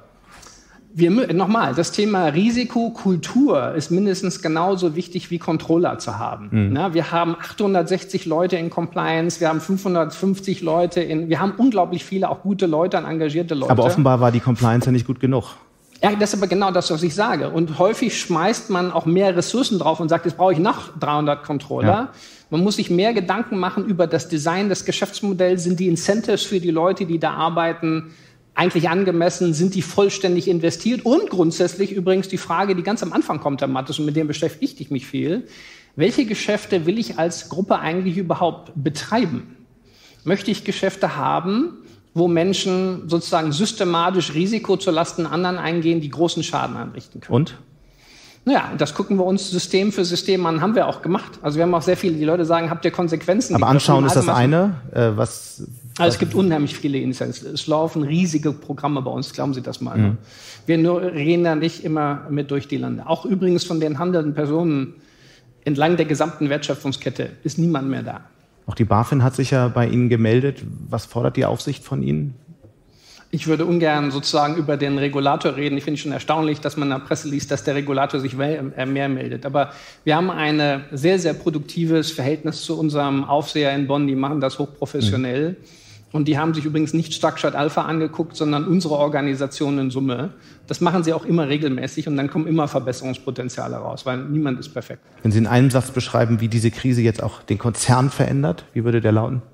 Nochmal, das Thema Risikokultur ist mindestens genauso wichtig wie Controller zu haben. Na, wir haben 860 Leute in Compliance, wir haben 550 Leute wir haben unglaublich viele, auch gute Leute und engagierte Leute. Aber offenbar war die Compliance ja nicht gut genug. Ja, das ist aber genau das, was ich sage. Und häufig schmeißt man auch mehr Ressourcen drauf und sagt, jetzt brauche ich noch 300 Controller. Ja. Man muss sich mehr Gedanken machen über das Design des Geschäftsmodells. Sind die Incentives für die Leute, die da arbeiten, eigentlich angemessen? Sind die vollständig investiert? Und grundsätzlich übrigens die Frage, die ganz am Anfang kommt, Herr Mattes, und mit dem beschäftige ich mich viel. Welche Geschäfte will ich als Gruppe eigentlich überhaupt betreiben? Möchte ich Geschäfte haben, wo Menschen sozusagen systematisch Risiko zulasten anderen eingehen, die großen Schaden anrichten können? Und? Naja, das gucken wir uns System für System an, haben wir auch gemacht. Also wir haben auch sehr viele, die Leute sagen, habt ihr Konsequenzen? Aber anschauen ist das eine. Also es gibt unheimlich viele Initiativen. Es laufen riesige Programme bei uns, glauben Sie das mal. Wir reden da nicht immer mit durch die Lande. Auch übrigens von den handelnden Personen entlang der gesamten Wertschöpfungskette ist niemand mehr da. Auch die BaFin hat sich ja bei Ihnen gemeldet. Was fordert die Aufsicht von Ihnen? Ich würde ungern sozusagen über den Regulator reden. Ich finde es schon erstaunlich, dass man in der Presse liest, dass der Regulator sich mehr meldet. Aber wir haben ein sehr, sehr produktives Verhältnis zu unserem Aufseher in Bonn. Die machen das hochprofessionell. Und die haben sich übrigens nicht Structured Alpha angeguckt, sondern unsere Organisation in Summe. Das machen sie auch immer regelmäßig und dann kommen immer Verbesserungspotenziale raus, weil niemand ist perfekt. Wenn Sie in einem Satz beschreiben, wie diese Krise jetzt auch den Konzern verändert, wie würde der lauten?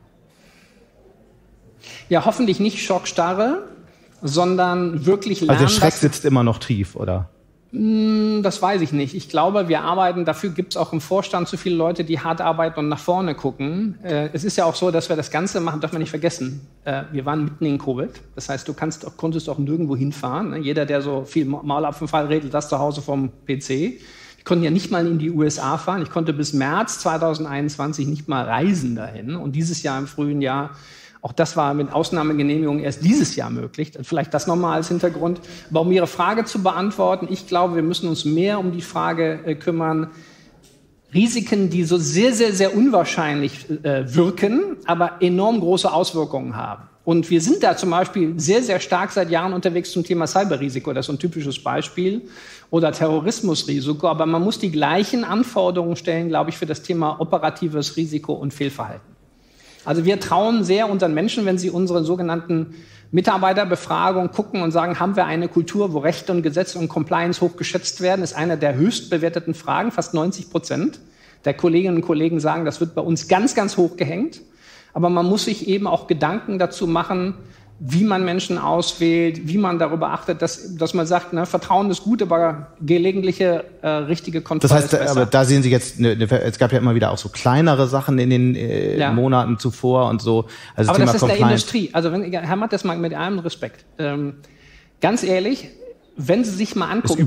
Ja, hoffentlich nicht Schockstarre, sondern wirklich lernen. Also der Schreck sitzt immer noch tief, oder? Das weiß ich nicht. Ich glaube, wir arbeiten, dafür gibt es auch im Vorstand zu viele Leute, die hart arbeiten und nach vorne gucken. Es ist ja auch so, dass wir das Ganze machen, darf man nicht vergessen. Wir waren mitten in Covid. Das heißt, du konntest auch nirgendwo hinfahren. Ne? Jeder, der so viel Maulapfenfall redet, das zu Hause vom PC. Ich konnte ja nicht mal in die USA fahren. Ich konnte bis März 2021 nicht mal reisen dahin. Und dieses Jahr im frühen Jahr, auch das war mit Ausnahmegenehmigung erst dieses Jahr möglich. Vielleicht das nochmal als Hintergrund. Aber um Ihre Frage zu beantworten, ich glaube, wir müssen uns mehr um die Frage kümmern, Risiken, die so sehr, sehr, sehr unwahrscheinlich wirken, aber enorm große Auswirkungen haben. Und wir sind da zum Beispiel sehr, sehr stark seit Jahren unterwegs zum Thema Cyberrisiko. Das ist ein typisches Beispiel. Oder Terrorismusrisiko. Aber man muss die gleichen Anforderungen stellen, glaube ich, für das Thema operatives Risiko und Fehlverhalten. Also wir trauen sehr unseren Menschen, wenn sie unsere sogenannten Mitarbeiterbefragungen gucken und sagen, haben wir eine Kultur, wo Rechte und Gesetze und Compliance hoch geschätzt werden, ist eine der höchst bewerteten Fragen. Fast 90% der Kolleginnen und Kollegen sagen, das wird bei uns ganz, ganz hoch gehängt. Aber man muss sich eben auch Gedanken dazu machen, wie man Menschen auswählt, wie man darüber achtet, dass man sagt, ne, Vertrauen ist gut, aber gelegentliche richtige Kontrolle ist besser. Das heißt, aber da sehen Sie jetzt, es gab ja immer wieder auch so kleinere Sachen in den Monaten zuvor und so. Also aber das ist der Industrie. Also Herr Mattes, mal mit allem Respekt. Ganz ehrlich, wenn Sie sich mal angucken,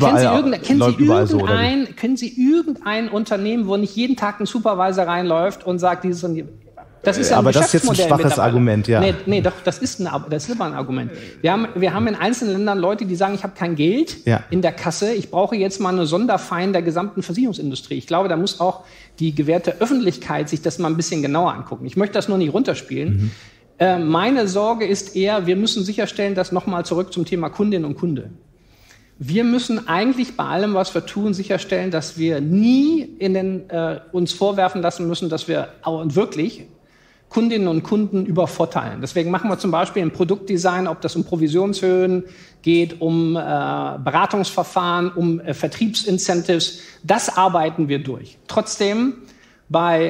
kennen Sie irgendein Unternehmen, wo nicht jeden Tag ein Supervisor reinläuft und sagt, dieses und jenes? Das ist ja aber das ist jetzt ein schwaches Argument, ja. Nee, doch, das ist immer ein Argument. Wir haben in einzelnen Ländern Leute, die sagen, ich habe kein Geld in der Kasse, ich brauche jetzt mal eine Sonderfein der gesamten Versicherungsindustrie. Ich glaube, da muss auch die gewährte Öffentlichkeit sich das mal ein bisschen genauer angucken. Ich möchte das nur nicht runterspielen. Meine Sorge ist eher, wir müssen sicherstellen, dass nochmal zurück zum Thema Kundin und Kunde. Wir müssen eigentlich bei allem, was wir tun, sicherstellen, dass wir nie uns vorwerfen lassen müssen, dass wir wirklich Kundinnen und Kunden übervorteilen. Deswegen machen wir zum Beispiel im Produktdesign, ob das um Provisionshöhen geht, um Beratungsverfahren, um Vertriebsincentives, das arbeiten wir durch. Trotzdem, bei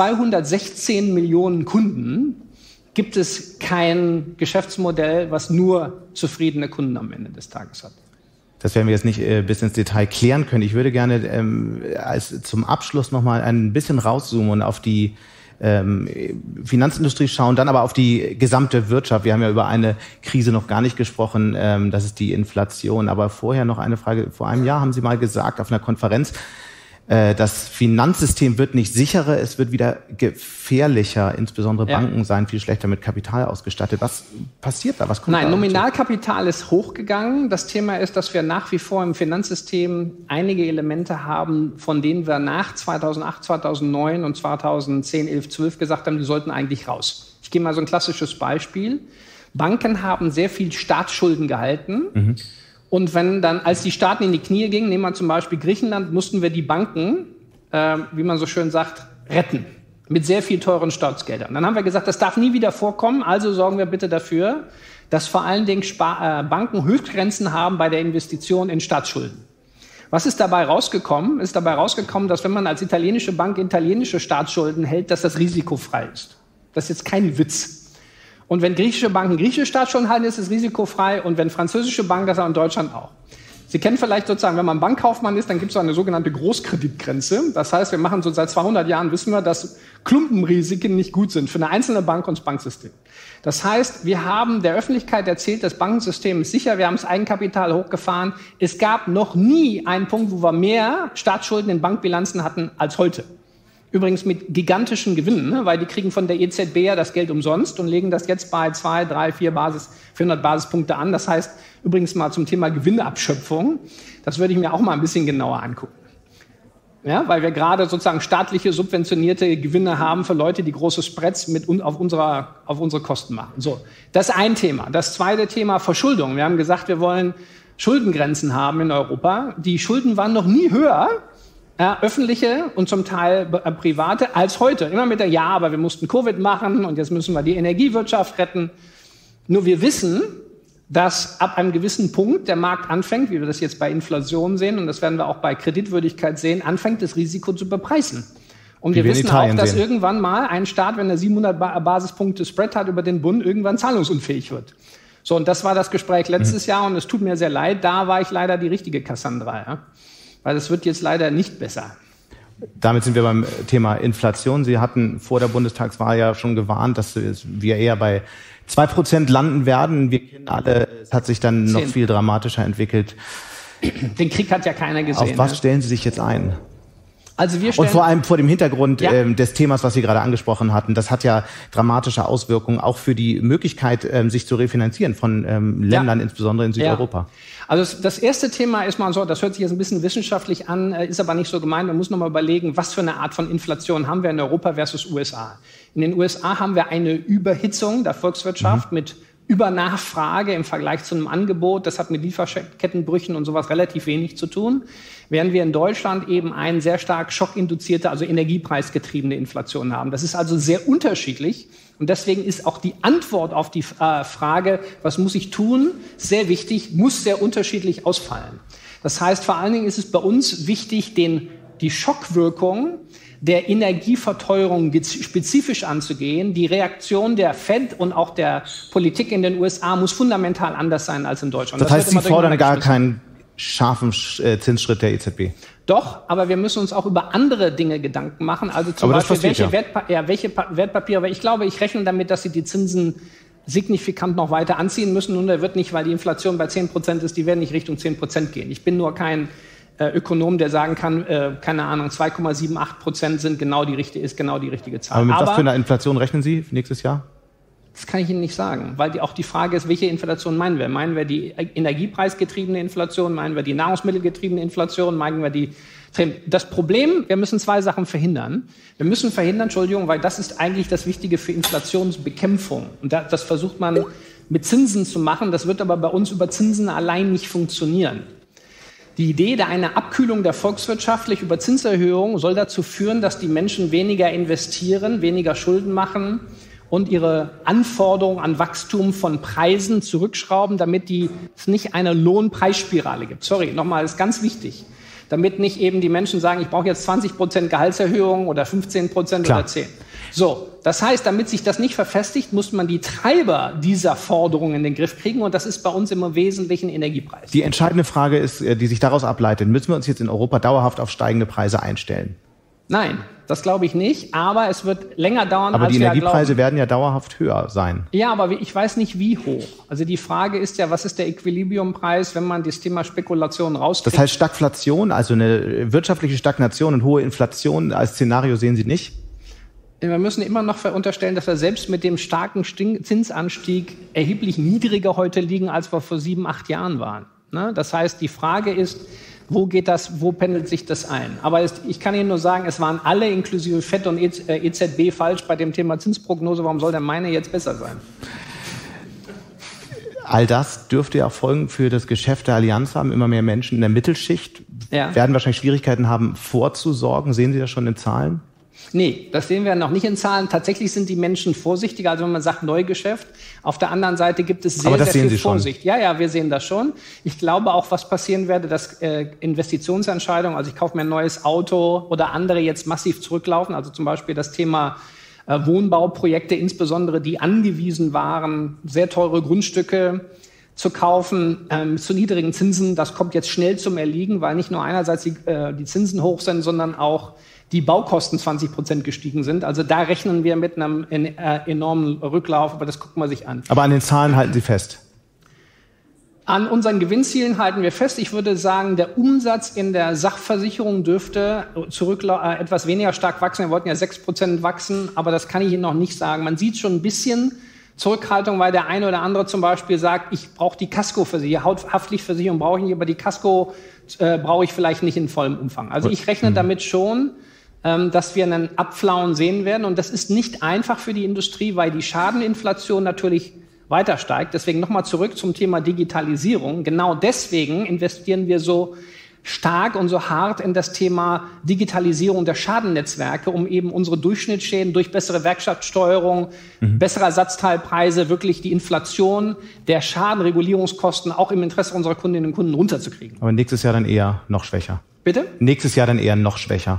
216 Millionen Kunden gibt es kein Geschäftsmodell, was nur zufriedene Kunden am Ende des Tages hat. Das werden wir jetzt nicht bis ins Detail klären können. Ich würde gerne zum Abschluss noch mal ein bisschen rauszoomen und auf die Finanzindustrie schauen, dann aber auf die gesamte Wirtschaft. Wir haben ja über eine Krise noch gar nicht gesprochen, das ist die Inflation. Aber vorher noch eine Frage. Vor einem Jahr haben Sie mal gesagt auf einer Konferenz, Das Finanzsystem wird nicht sicherer, es wird wieder gefährlicher. Insbesondere Banken seien viel schlechter mit Kapital ausgestattet. Was passiert da? Was kommt da? Nominalkapital ist hochgegangen. Das Thema ist, dass wir nach wie vor im Finanzsystem einige Elemente haben, von denen wir nach 2008, 2009 und 2010, 11, 12 gesagt haben, die sollten eigentlich raus. Ich gebe mal so ein klassisches Beispiel. Banken haben sehr viel Staatsschulden gehalten. Und wenn dann, als die Staaten in die Knie gingen, nehmen wir zum Beispiel Griechenland, mussten wir die Banken, wie man so schön sagt, retten. Mit sehr viel teuren Staatsgeldern. Dann haben wir gesagt, das darf nie wieder vorkommen, also sorgen wir bitte dafür, dass vor allen Dingen Banken Höchstgrenzen haben bei der Investition in Staatsschulden. Was ist dabei rausgekommen? Ist dabei rausgekommen, dass wenn man als italienische Bank italienische Staatsschulden hält, dass das risikofrei ist. Das ist jetzt kein Witz. Und wenn griechische Banken griechische Staatsschulden halten, ist es risikofrei. Und wenn französische Banken, das auch in Deutschland auch. Sie kennen vielleicht sozusagen, wenn man Bankkaufmann ist, dann gibt es so eine sogenannte Großkreditgrenze. Das heißt, wir machen so seit 200 Jahren, wissen wir, dass Klumpenrisiken nicht gut sind für eine einzelne Bank und das Banksystem. Das heißt, wir haben der Öffentlichkeit erzählt, das Bankensystem ist sicher, wir haben das Eigenkapital hochgefahren. Es gab noch nie einen Punkt, wo wir mehr Staatsschulden in Bankbilanzen hatten als heute. Übrigens mit gigantischen Gewinnen, ne? Weil die kriegen von der EZB ja das Geld umsonst und legen das jetzt bei 2, 3, 400 Basispunkte an. Das heißt, übrigens mal zum Thema Gewinnabschöpfung, das würde ich mir auch mal ein bisschen genauer angucken. Ja, weil wir gerade sozusagen staatliche subventionierte Gewinne haben für Leute, die große Spreads auf unsere Kosten machen. So, das ist ein Thema. Das zweite Thema, Verschuldung. Wir haben gesagt, wir wollen Schuldengrenzen haben in Europa. Die Schulden waren noch nie höher, öffentliche und zum Teil private, als heute. Immer mit aber wir mussten Covid machen und jetzt müssen wir die Energiewirtschaft retten. Nur wir wissen, dass ab einem gewissen Punkt der Markt anfängt, wie wir das jetzt bei Inflation sehen, und das werden wir auch bei Kreditwürdigkeit sehen, anfängt das Risiko zu bepreisen. Und wir wissen auch, dass irgendwann mal ein Staat, wenn er 700 Basispunkte Spread hat über den Bund, irgendwann zahlungsunfähig wird. So, und das war das Gespräch letztes Jahr und es tut mir sehr leid, da war ich leider die richtige Cassandra. Ja? Weil es wird jetzt leider nicht besser. Damit sind wir beim Thema Inflation. Sie hatten vor der Bundestagswahl ja schon gewarnt, dass wir eher bei 2% landen werden. Wir kennen alle, es hat sich dann noch viel dramatischer entwickelt. Den Krieg hat ja keiner gesehen. Auf was stellen Sie sich jetzt ein? Also und vor allem vor dem Hintergrund des Themas, was Sie gerade angesprochen hatten, das hat ja dramatische Auswirkungen auch für die Möglichkeit, sich zu refinanzieren von Ländern, insbesondere in Südeuropa. Ja. Also das erste Thema ist mal so, das hört sich jetzt ein bisschen wissenschaftlich an, ist aber nicht so gemeint. Man muss noch mal überlegen, was für eine Art von Inflation haben wir in Europa versus USA. In den USA haben wir eine Überhitzung der Volkswirtschaft mit Übernachfrage im Vergleich zu einem Angebot. Das hat mit Lieferkettenbrüchen und sowas relativ wenig zu tun. Während wir in Deutschland eben eine sehr stark schockinduzierte, also energiepreisgetriebene Inflation haben. Das ist also sehr unterschiedlich. Und deswegen ist auch die Antwort auf die Frage, was muss ich tun, sehr wichtig, muss sehr unterschiedlich ausfallen. Das heißt, vor allen Dingen ist es bei uns wichtig, die Schockwirkung der Energieverteuerung spezifisch anzugehen. Die Reaktion der Fed und auch der Politik in den USA muss fundamental anders sein als in Deutschland. Das heißt, Sie fordern gar keinen scharfen Zinsschritt der EZB? Doch, aber wir müssen uns auch über andere Dinge Gedanken machen. Also zum Beispiel, welche Wertpapiere, weil ich rechne damit, dass sie die Zinsen signifikant noch weiter anziehen müssen. Und er wird nicht, weil die Inflation bei 10% ist, die werden nicht Richtung 10% gehen. Ich bin nur kein Ökonom, der sagen kann, keine Ahnung, 2,78% ist genau die richtige Zahl. Aber mit was für einer Inflation rechnen Sie nächstes Jahr? Das kann ich Ihnen nicht sagen, weil auch die Frage ist, welche Inflation meinen wir? Meinen wir die energiepreisgetriebene Inflation? Meinen wir die nahrungsmittelgetriebene Inflation? Meinen wir das Problem, wir müssen zwei Sachen verhindern. Wir müssen verhindern, weil das ist eigentlich das Wichtige für Inflationsbekämpfung. Und das versucht man mit Zinsen zu machen. Das wird aber bei uns über Zinsen allein nicht funktionieren. Die Idee einer Abkühlung der Volkswirtschaft über Zinserhöhungen soll dazu führen, dass die Menschen weniger investieren, weniger Schulden machen und ihre Anforderungen an Wachstum von Preisen zurückschrauben, damit es nicht eine Lohnpreisspirale gibt. Nochmal, ist ganz wichtig. Damit nicht eben die Menschen sagen, ich brauche jetzt 20% Gehaltserhöhung oder 15% oder 10%. So, das heißt, damit sich das nicht verfestigt, muss man die Treiber dieser Forderungen in den Griff kriegen. Und das ist bei uns im Wesentlichen Energiepreis. Die entscheidende Frage ist, die sich daraus ableitet, müssen wir uns jetzt in Europa dauerhaft auf steigende Preise einstellen? Nein, das glaube ich nicht, aber es wird länger dauern, aber als die wir Energiepreise werden ja dauerhaft höher sein. Ja, aber ich weiß nicht, wie hoch. Also die Frage ist ja, was ist der Equilibriumpreis, wenn man das Thema Spekulation rauskriegt? Das heißt Stagflation, also eine wirtschaftliche Stagnation und hohe Inflation als Szenario sehen Sie nicht? Wir müssen immer noch unterstellen, dass wir selbst mit dem starken Zinsanstieg erheblich niedriger heute liegen, als wir vor 7, 8 Jahren waren. Das heißt, die Frage ist, wo pendelt sich das ein? Aber ich kann Ihnen nur sagen, es waren alle inklusive FED und EZB falsch bei dem Thema Zinsprognose. Warum soll denn meine jetzt besser sein? All das dürfte ja Folgen für das Geschäft der Allianz haben. Immer mehr Menschen in der Mittelschicht werden wahrscheinlich Schwierigkeiten haben, vorzusorgen. Sehen Sie das schon in Zahlen? Nee, das sehen wir noch nicht in Zahlen. Tatsächlich sind die Menschen vorsichtiger, also wenn man sagt Neugeschäft. Auf der anderen Seite gibt es sehr viel Vorsicht. Ja, wir sehen das schon. Ich glaube auch, was passieren werde, dass Investitionsentscheidungen, also ich kaufe mir ein neues Auto oder andere jetzt massiv zurücklaufen. Also zum Beispiel das Thema Wohnbauprojekte, insbesondere die angewiesen waren, sehr teure Grundstücke zu kaufen, zu niedrigen Zinsen. Das kommt jetzt schnell zum Erliegen, weil nicht nur einerseits die Zinsen hoch sind, sondern auch die Baukosten 20% gestiegen sind. Also da rechnen wir mit einem enormen Rücklauf, aber das gucken wir sich an. Aber an den Zahlen halten Sie fest? An unseren Gewinnzielen halten wir fest. Ich würde sagen, der Umsatz in der Sachversicherung dürfte etwas weniger stark wachsen. Wir wollten ja 6% wachsen, aber das kann ich Ihnen noch nicht sagen. Man sieht schon ein bisschen Zurückhaltung, weil der eine oder andere zum Beispiel sagt, ich brauche die Kaskoversicherung, Haftpflichtversicherung brauche ich nicht, aber die Kasko brauche ich vielleicht nicht in vollem Umfang. Also ich rechne damit schon, dass wir einen Abflauen sehen werden. Und das ist nicht einfach für die Industrie, weil die Schadeninflation natürlich weiter steigt. Deswegen nochmal zurück zum Thema Digitalisierung. Genau deswegen investieren wir so stark und so hart in das Thema Digitalisierung der Schadennetzwerke, um eben unsere Durchschnittsschäden durch bessere Werkstattsteuerung, bessere Ersatzteilpreise, wirklich die Inflation der Schadenregulierungskosten auch im Interesse unserer Kundinnen und Kunden runterzukriegen. Aber nächstes Jahr dann eher noch schwächer. Bitte? Nächstes Jahr dann eher noch schwächer.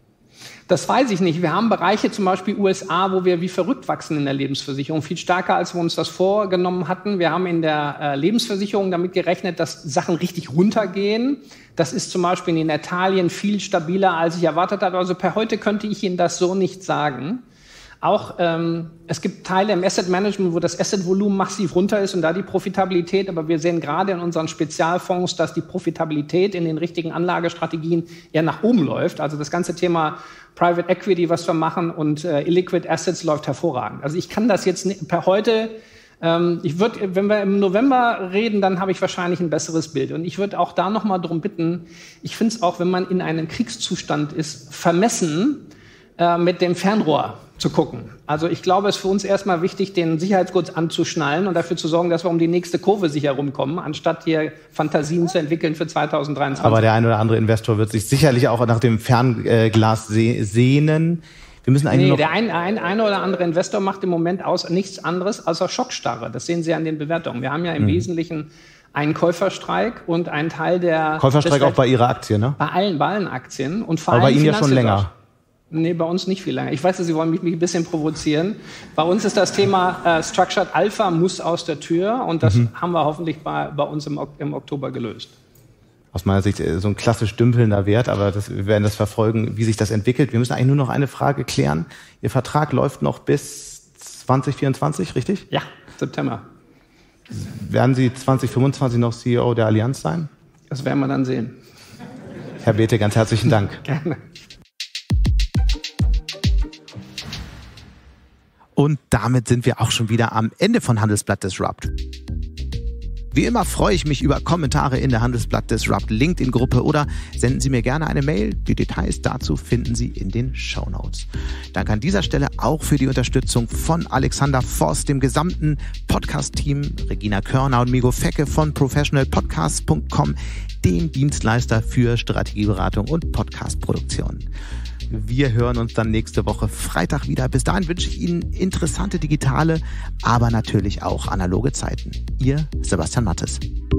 Das weiß ich nicht. Wir haben Bereiche, zum Beispiel USA, wo wir wie verrückt wachsen in der Lebensversicherung. Viel stärker, als wir uns das vorgenommen hatten. Wir haben in der Lebensversicherung damit gerechnet, dass Sachen richtig runtergehen. Das ist zum Beispiel in Italien viel stabiler, als ich erwartet habe. Also per heute könnte ich Ihnen das so nicht sagen. Auch es gibt Teile im Asset Management, wo das Assetvolumen massiv runter ist und da die Profitabilität. Aber wir sehen gerade in unseren Spezialfonds, dass die Profitabilität in den richtigen Anlagestrategien eher nach oben läuft. Also das ganze Thema Private Equity, was wir machen, und Illiquid Assets läuft hervorragend. Also ich kann das jetzt nicht, per heute, wenn wir im November reden, dann habe ich wahrscheinlich ein besseres Bild. Und ich würde auch da nochmal darum bitten, ich finde es auch, wenn man in einem Kriegszustand ist, vermessen, mit dem Fernrohr zu gucken. Also ich glaube, es ist für uns erstmal wichtig, den Sicherheitsgurt anzuschnallen und dafür zu sorgen, dass wir um die nächste Kurve sicher rumkommen, anstatt hier Fantasien zu entwickeln für 2023. Aber der ein oder andere Investor wird sich sicherlich auch nach dem Fernglas sehnen. Wir müssen eigentlich der ein oder andere Investor macht im Moment nichts anderes als Schockstarre. Das sehen Sie an den Bewertungen. Wir haben ja im Wesentlichen einen Käuferstreik und einen Teil der... Käuferstreik auch bei Ihrer Aktie, ne? Bei allen Aktien. Und vor allem bei Ihnen ja schon länger. Nee, bei uns nicht viel länger. Ich weiß, Sie wollen mich ein bisschen provozieren. Bei uns ist das Thema Structured Alpha muss aus der Tür und das haben wir hoffentlich bei uns im Oktober gelöst. Aus meiner Sicht so ein klassisch dümpelnder Wert, aber wir werden das verfolgen, wie sich das entwickelt. Wir müssen eigentlich nur noch eine Frage klären. Ihr Vertrag läuft noch bis 2024, richtig? Ja, September. Werden Sie 2025 noch CEO der Allianz sein? Das werden wir dann sehen. Herr Bethke, ganz herzlichen Dank. Gerne. Und damit sind wir auch schon wieder am Ende von Handelsblatt Disrupt. Wie immer freue ich mich über Kommentare in der Handelsblatt Disrupt LinkedIn-Gruppe oder senden Sie mir gerne eine Mail. Die Details dazu finden Sie in den Shownotes. Danke an dieser Stelle auch für die Unterstützung von Alexander Voss, dem gesamten Podcast-Team, Regina Körner und Migo Fecke von professionalpodcasts.com, dem Dienstleister für Strategieberatung und Podcastproduktion. Wir hören uns dann nächste Woche Freitag wieder. Bis dahin wünsche ich Ihnen interessante digitale, aber natürlich auch analoge Zeiten. Ihr Sebastian Mattes.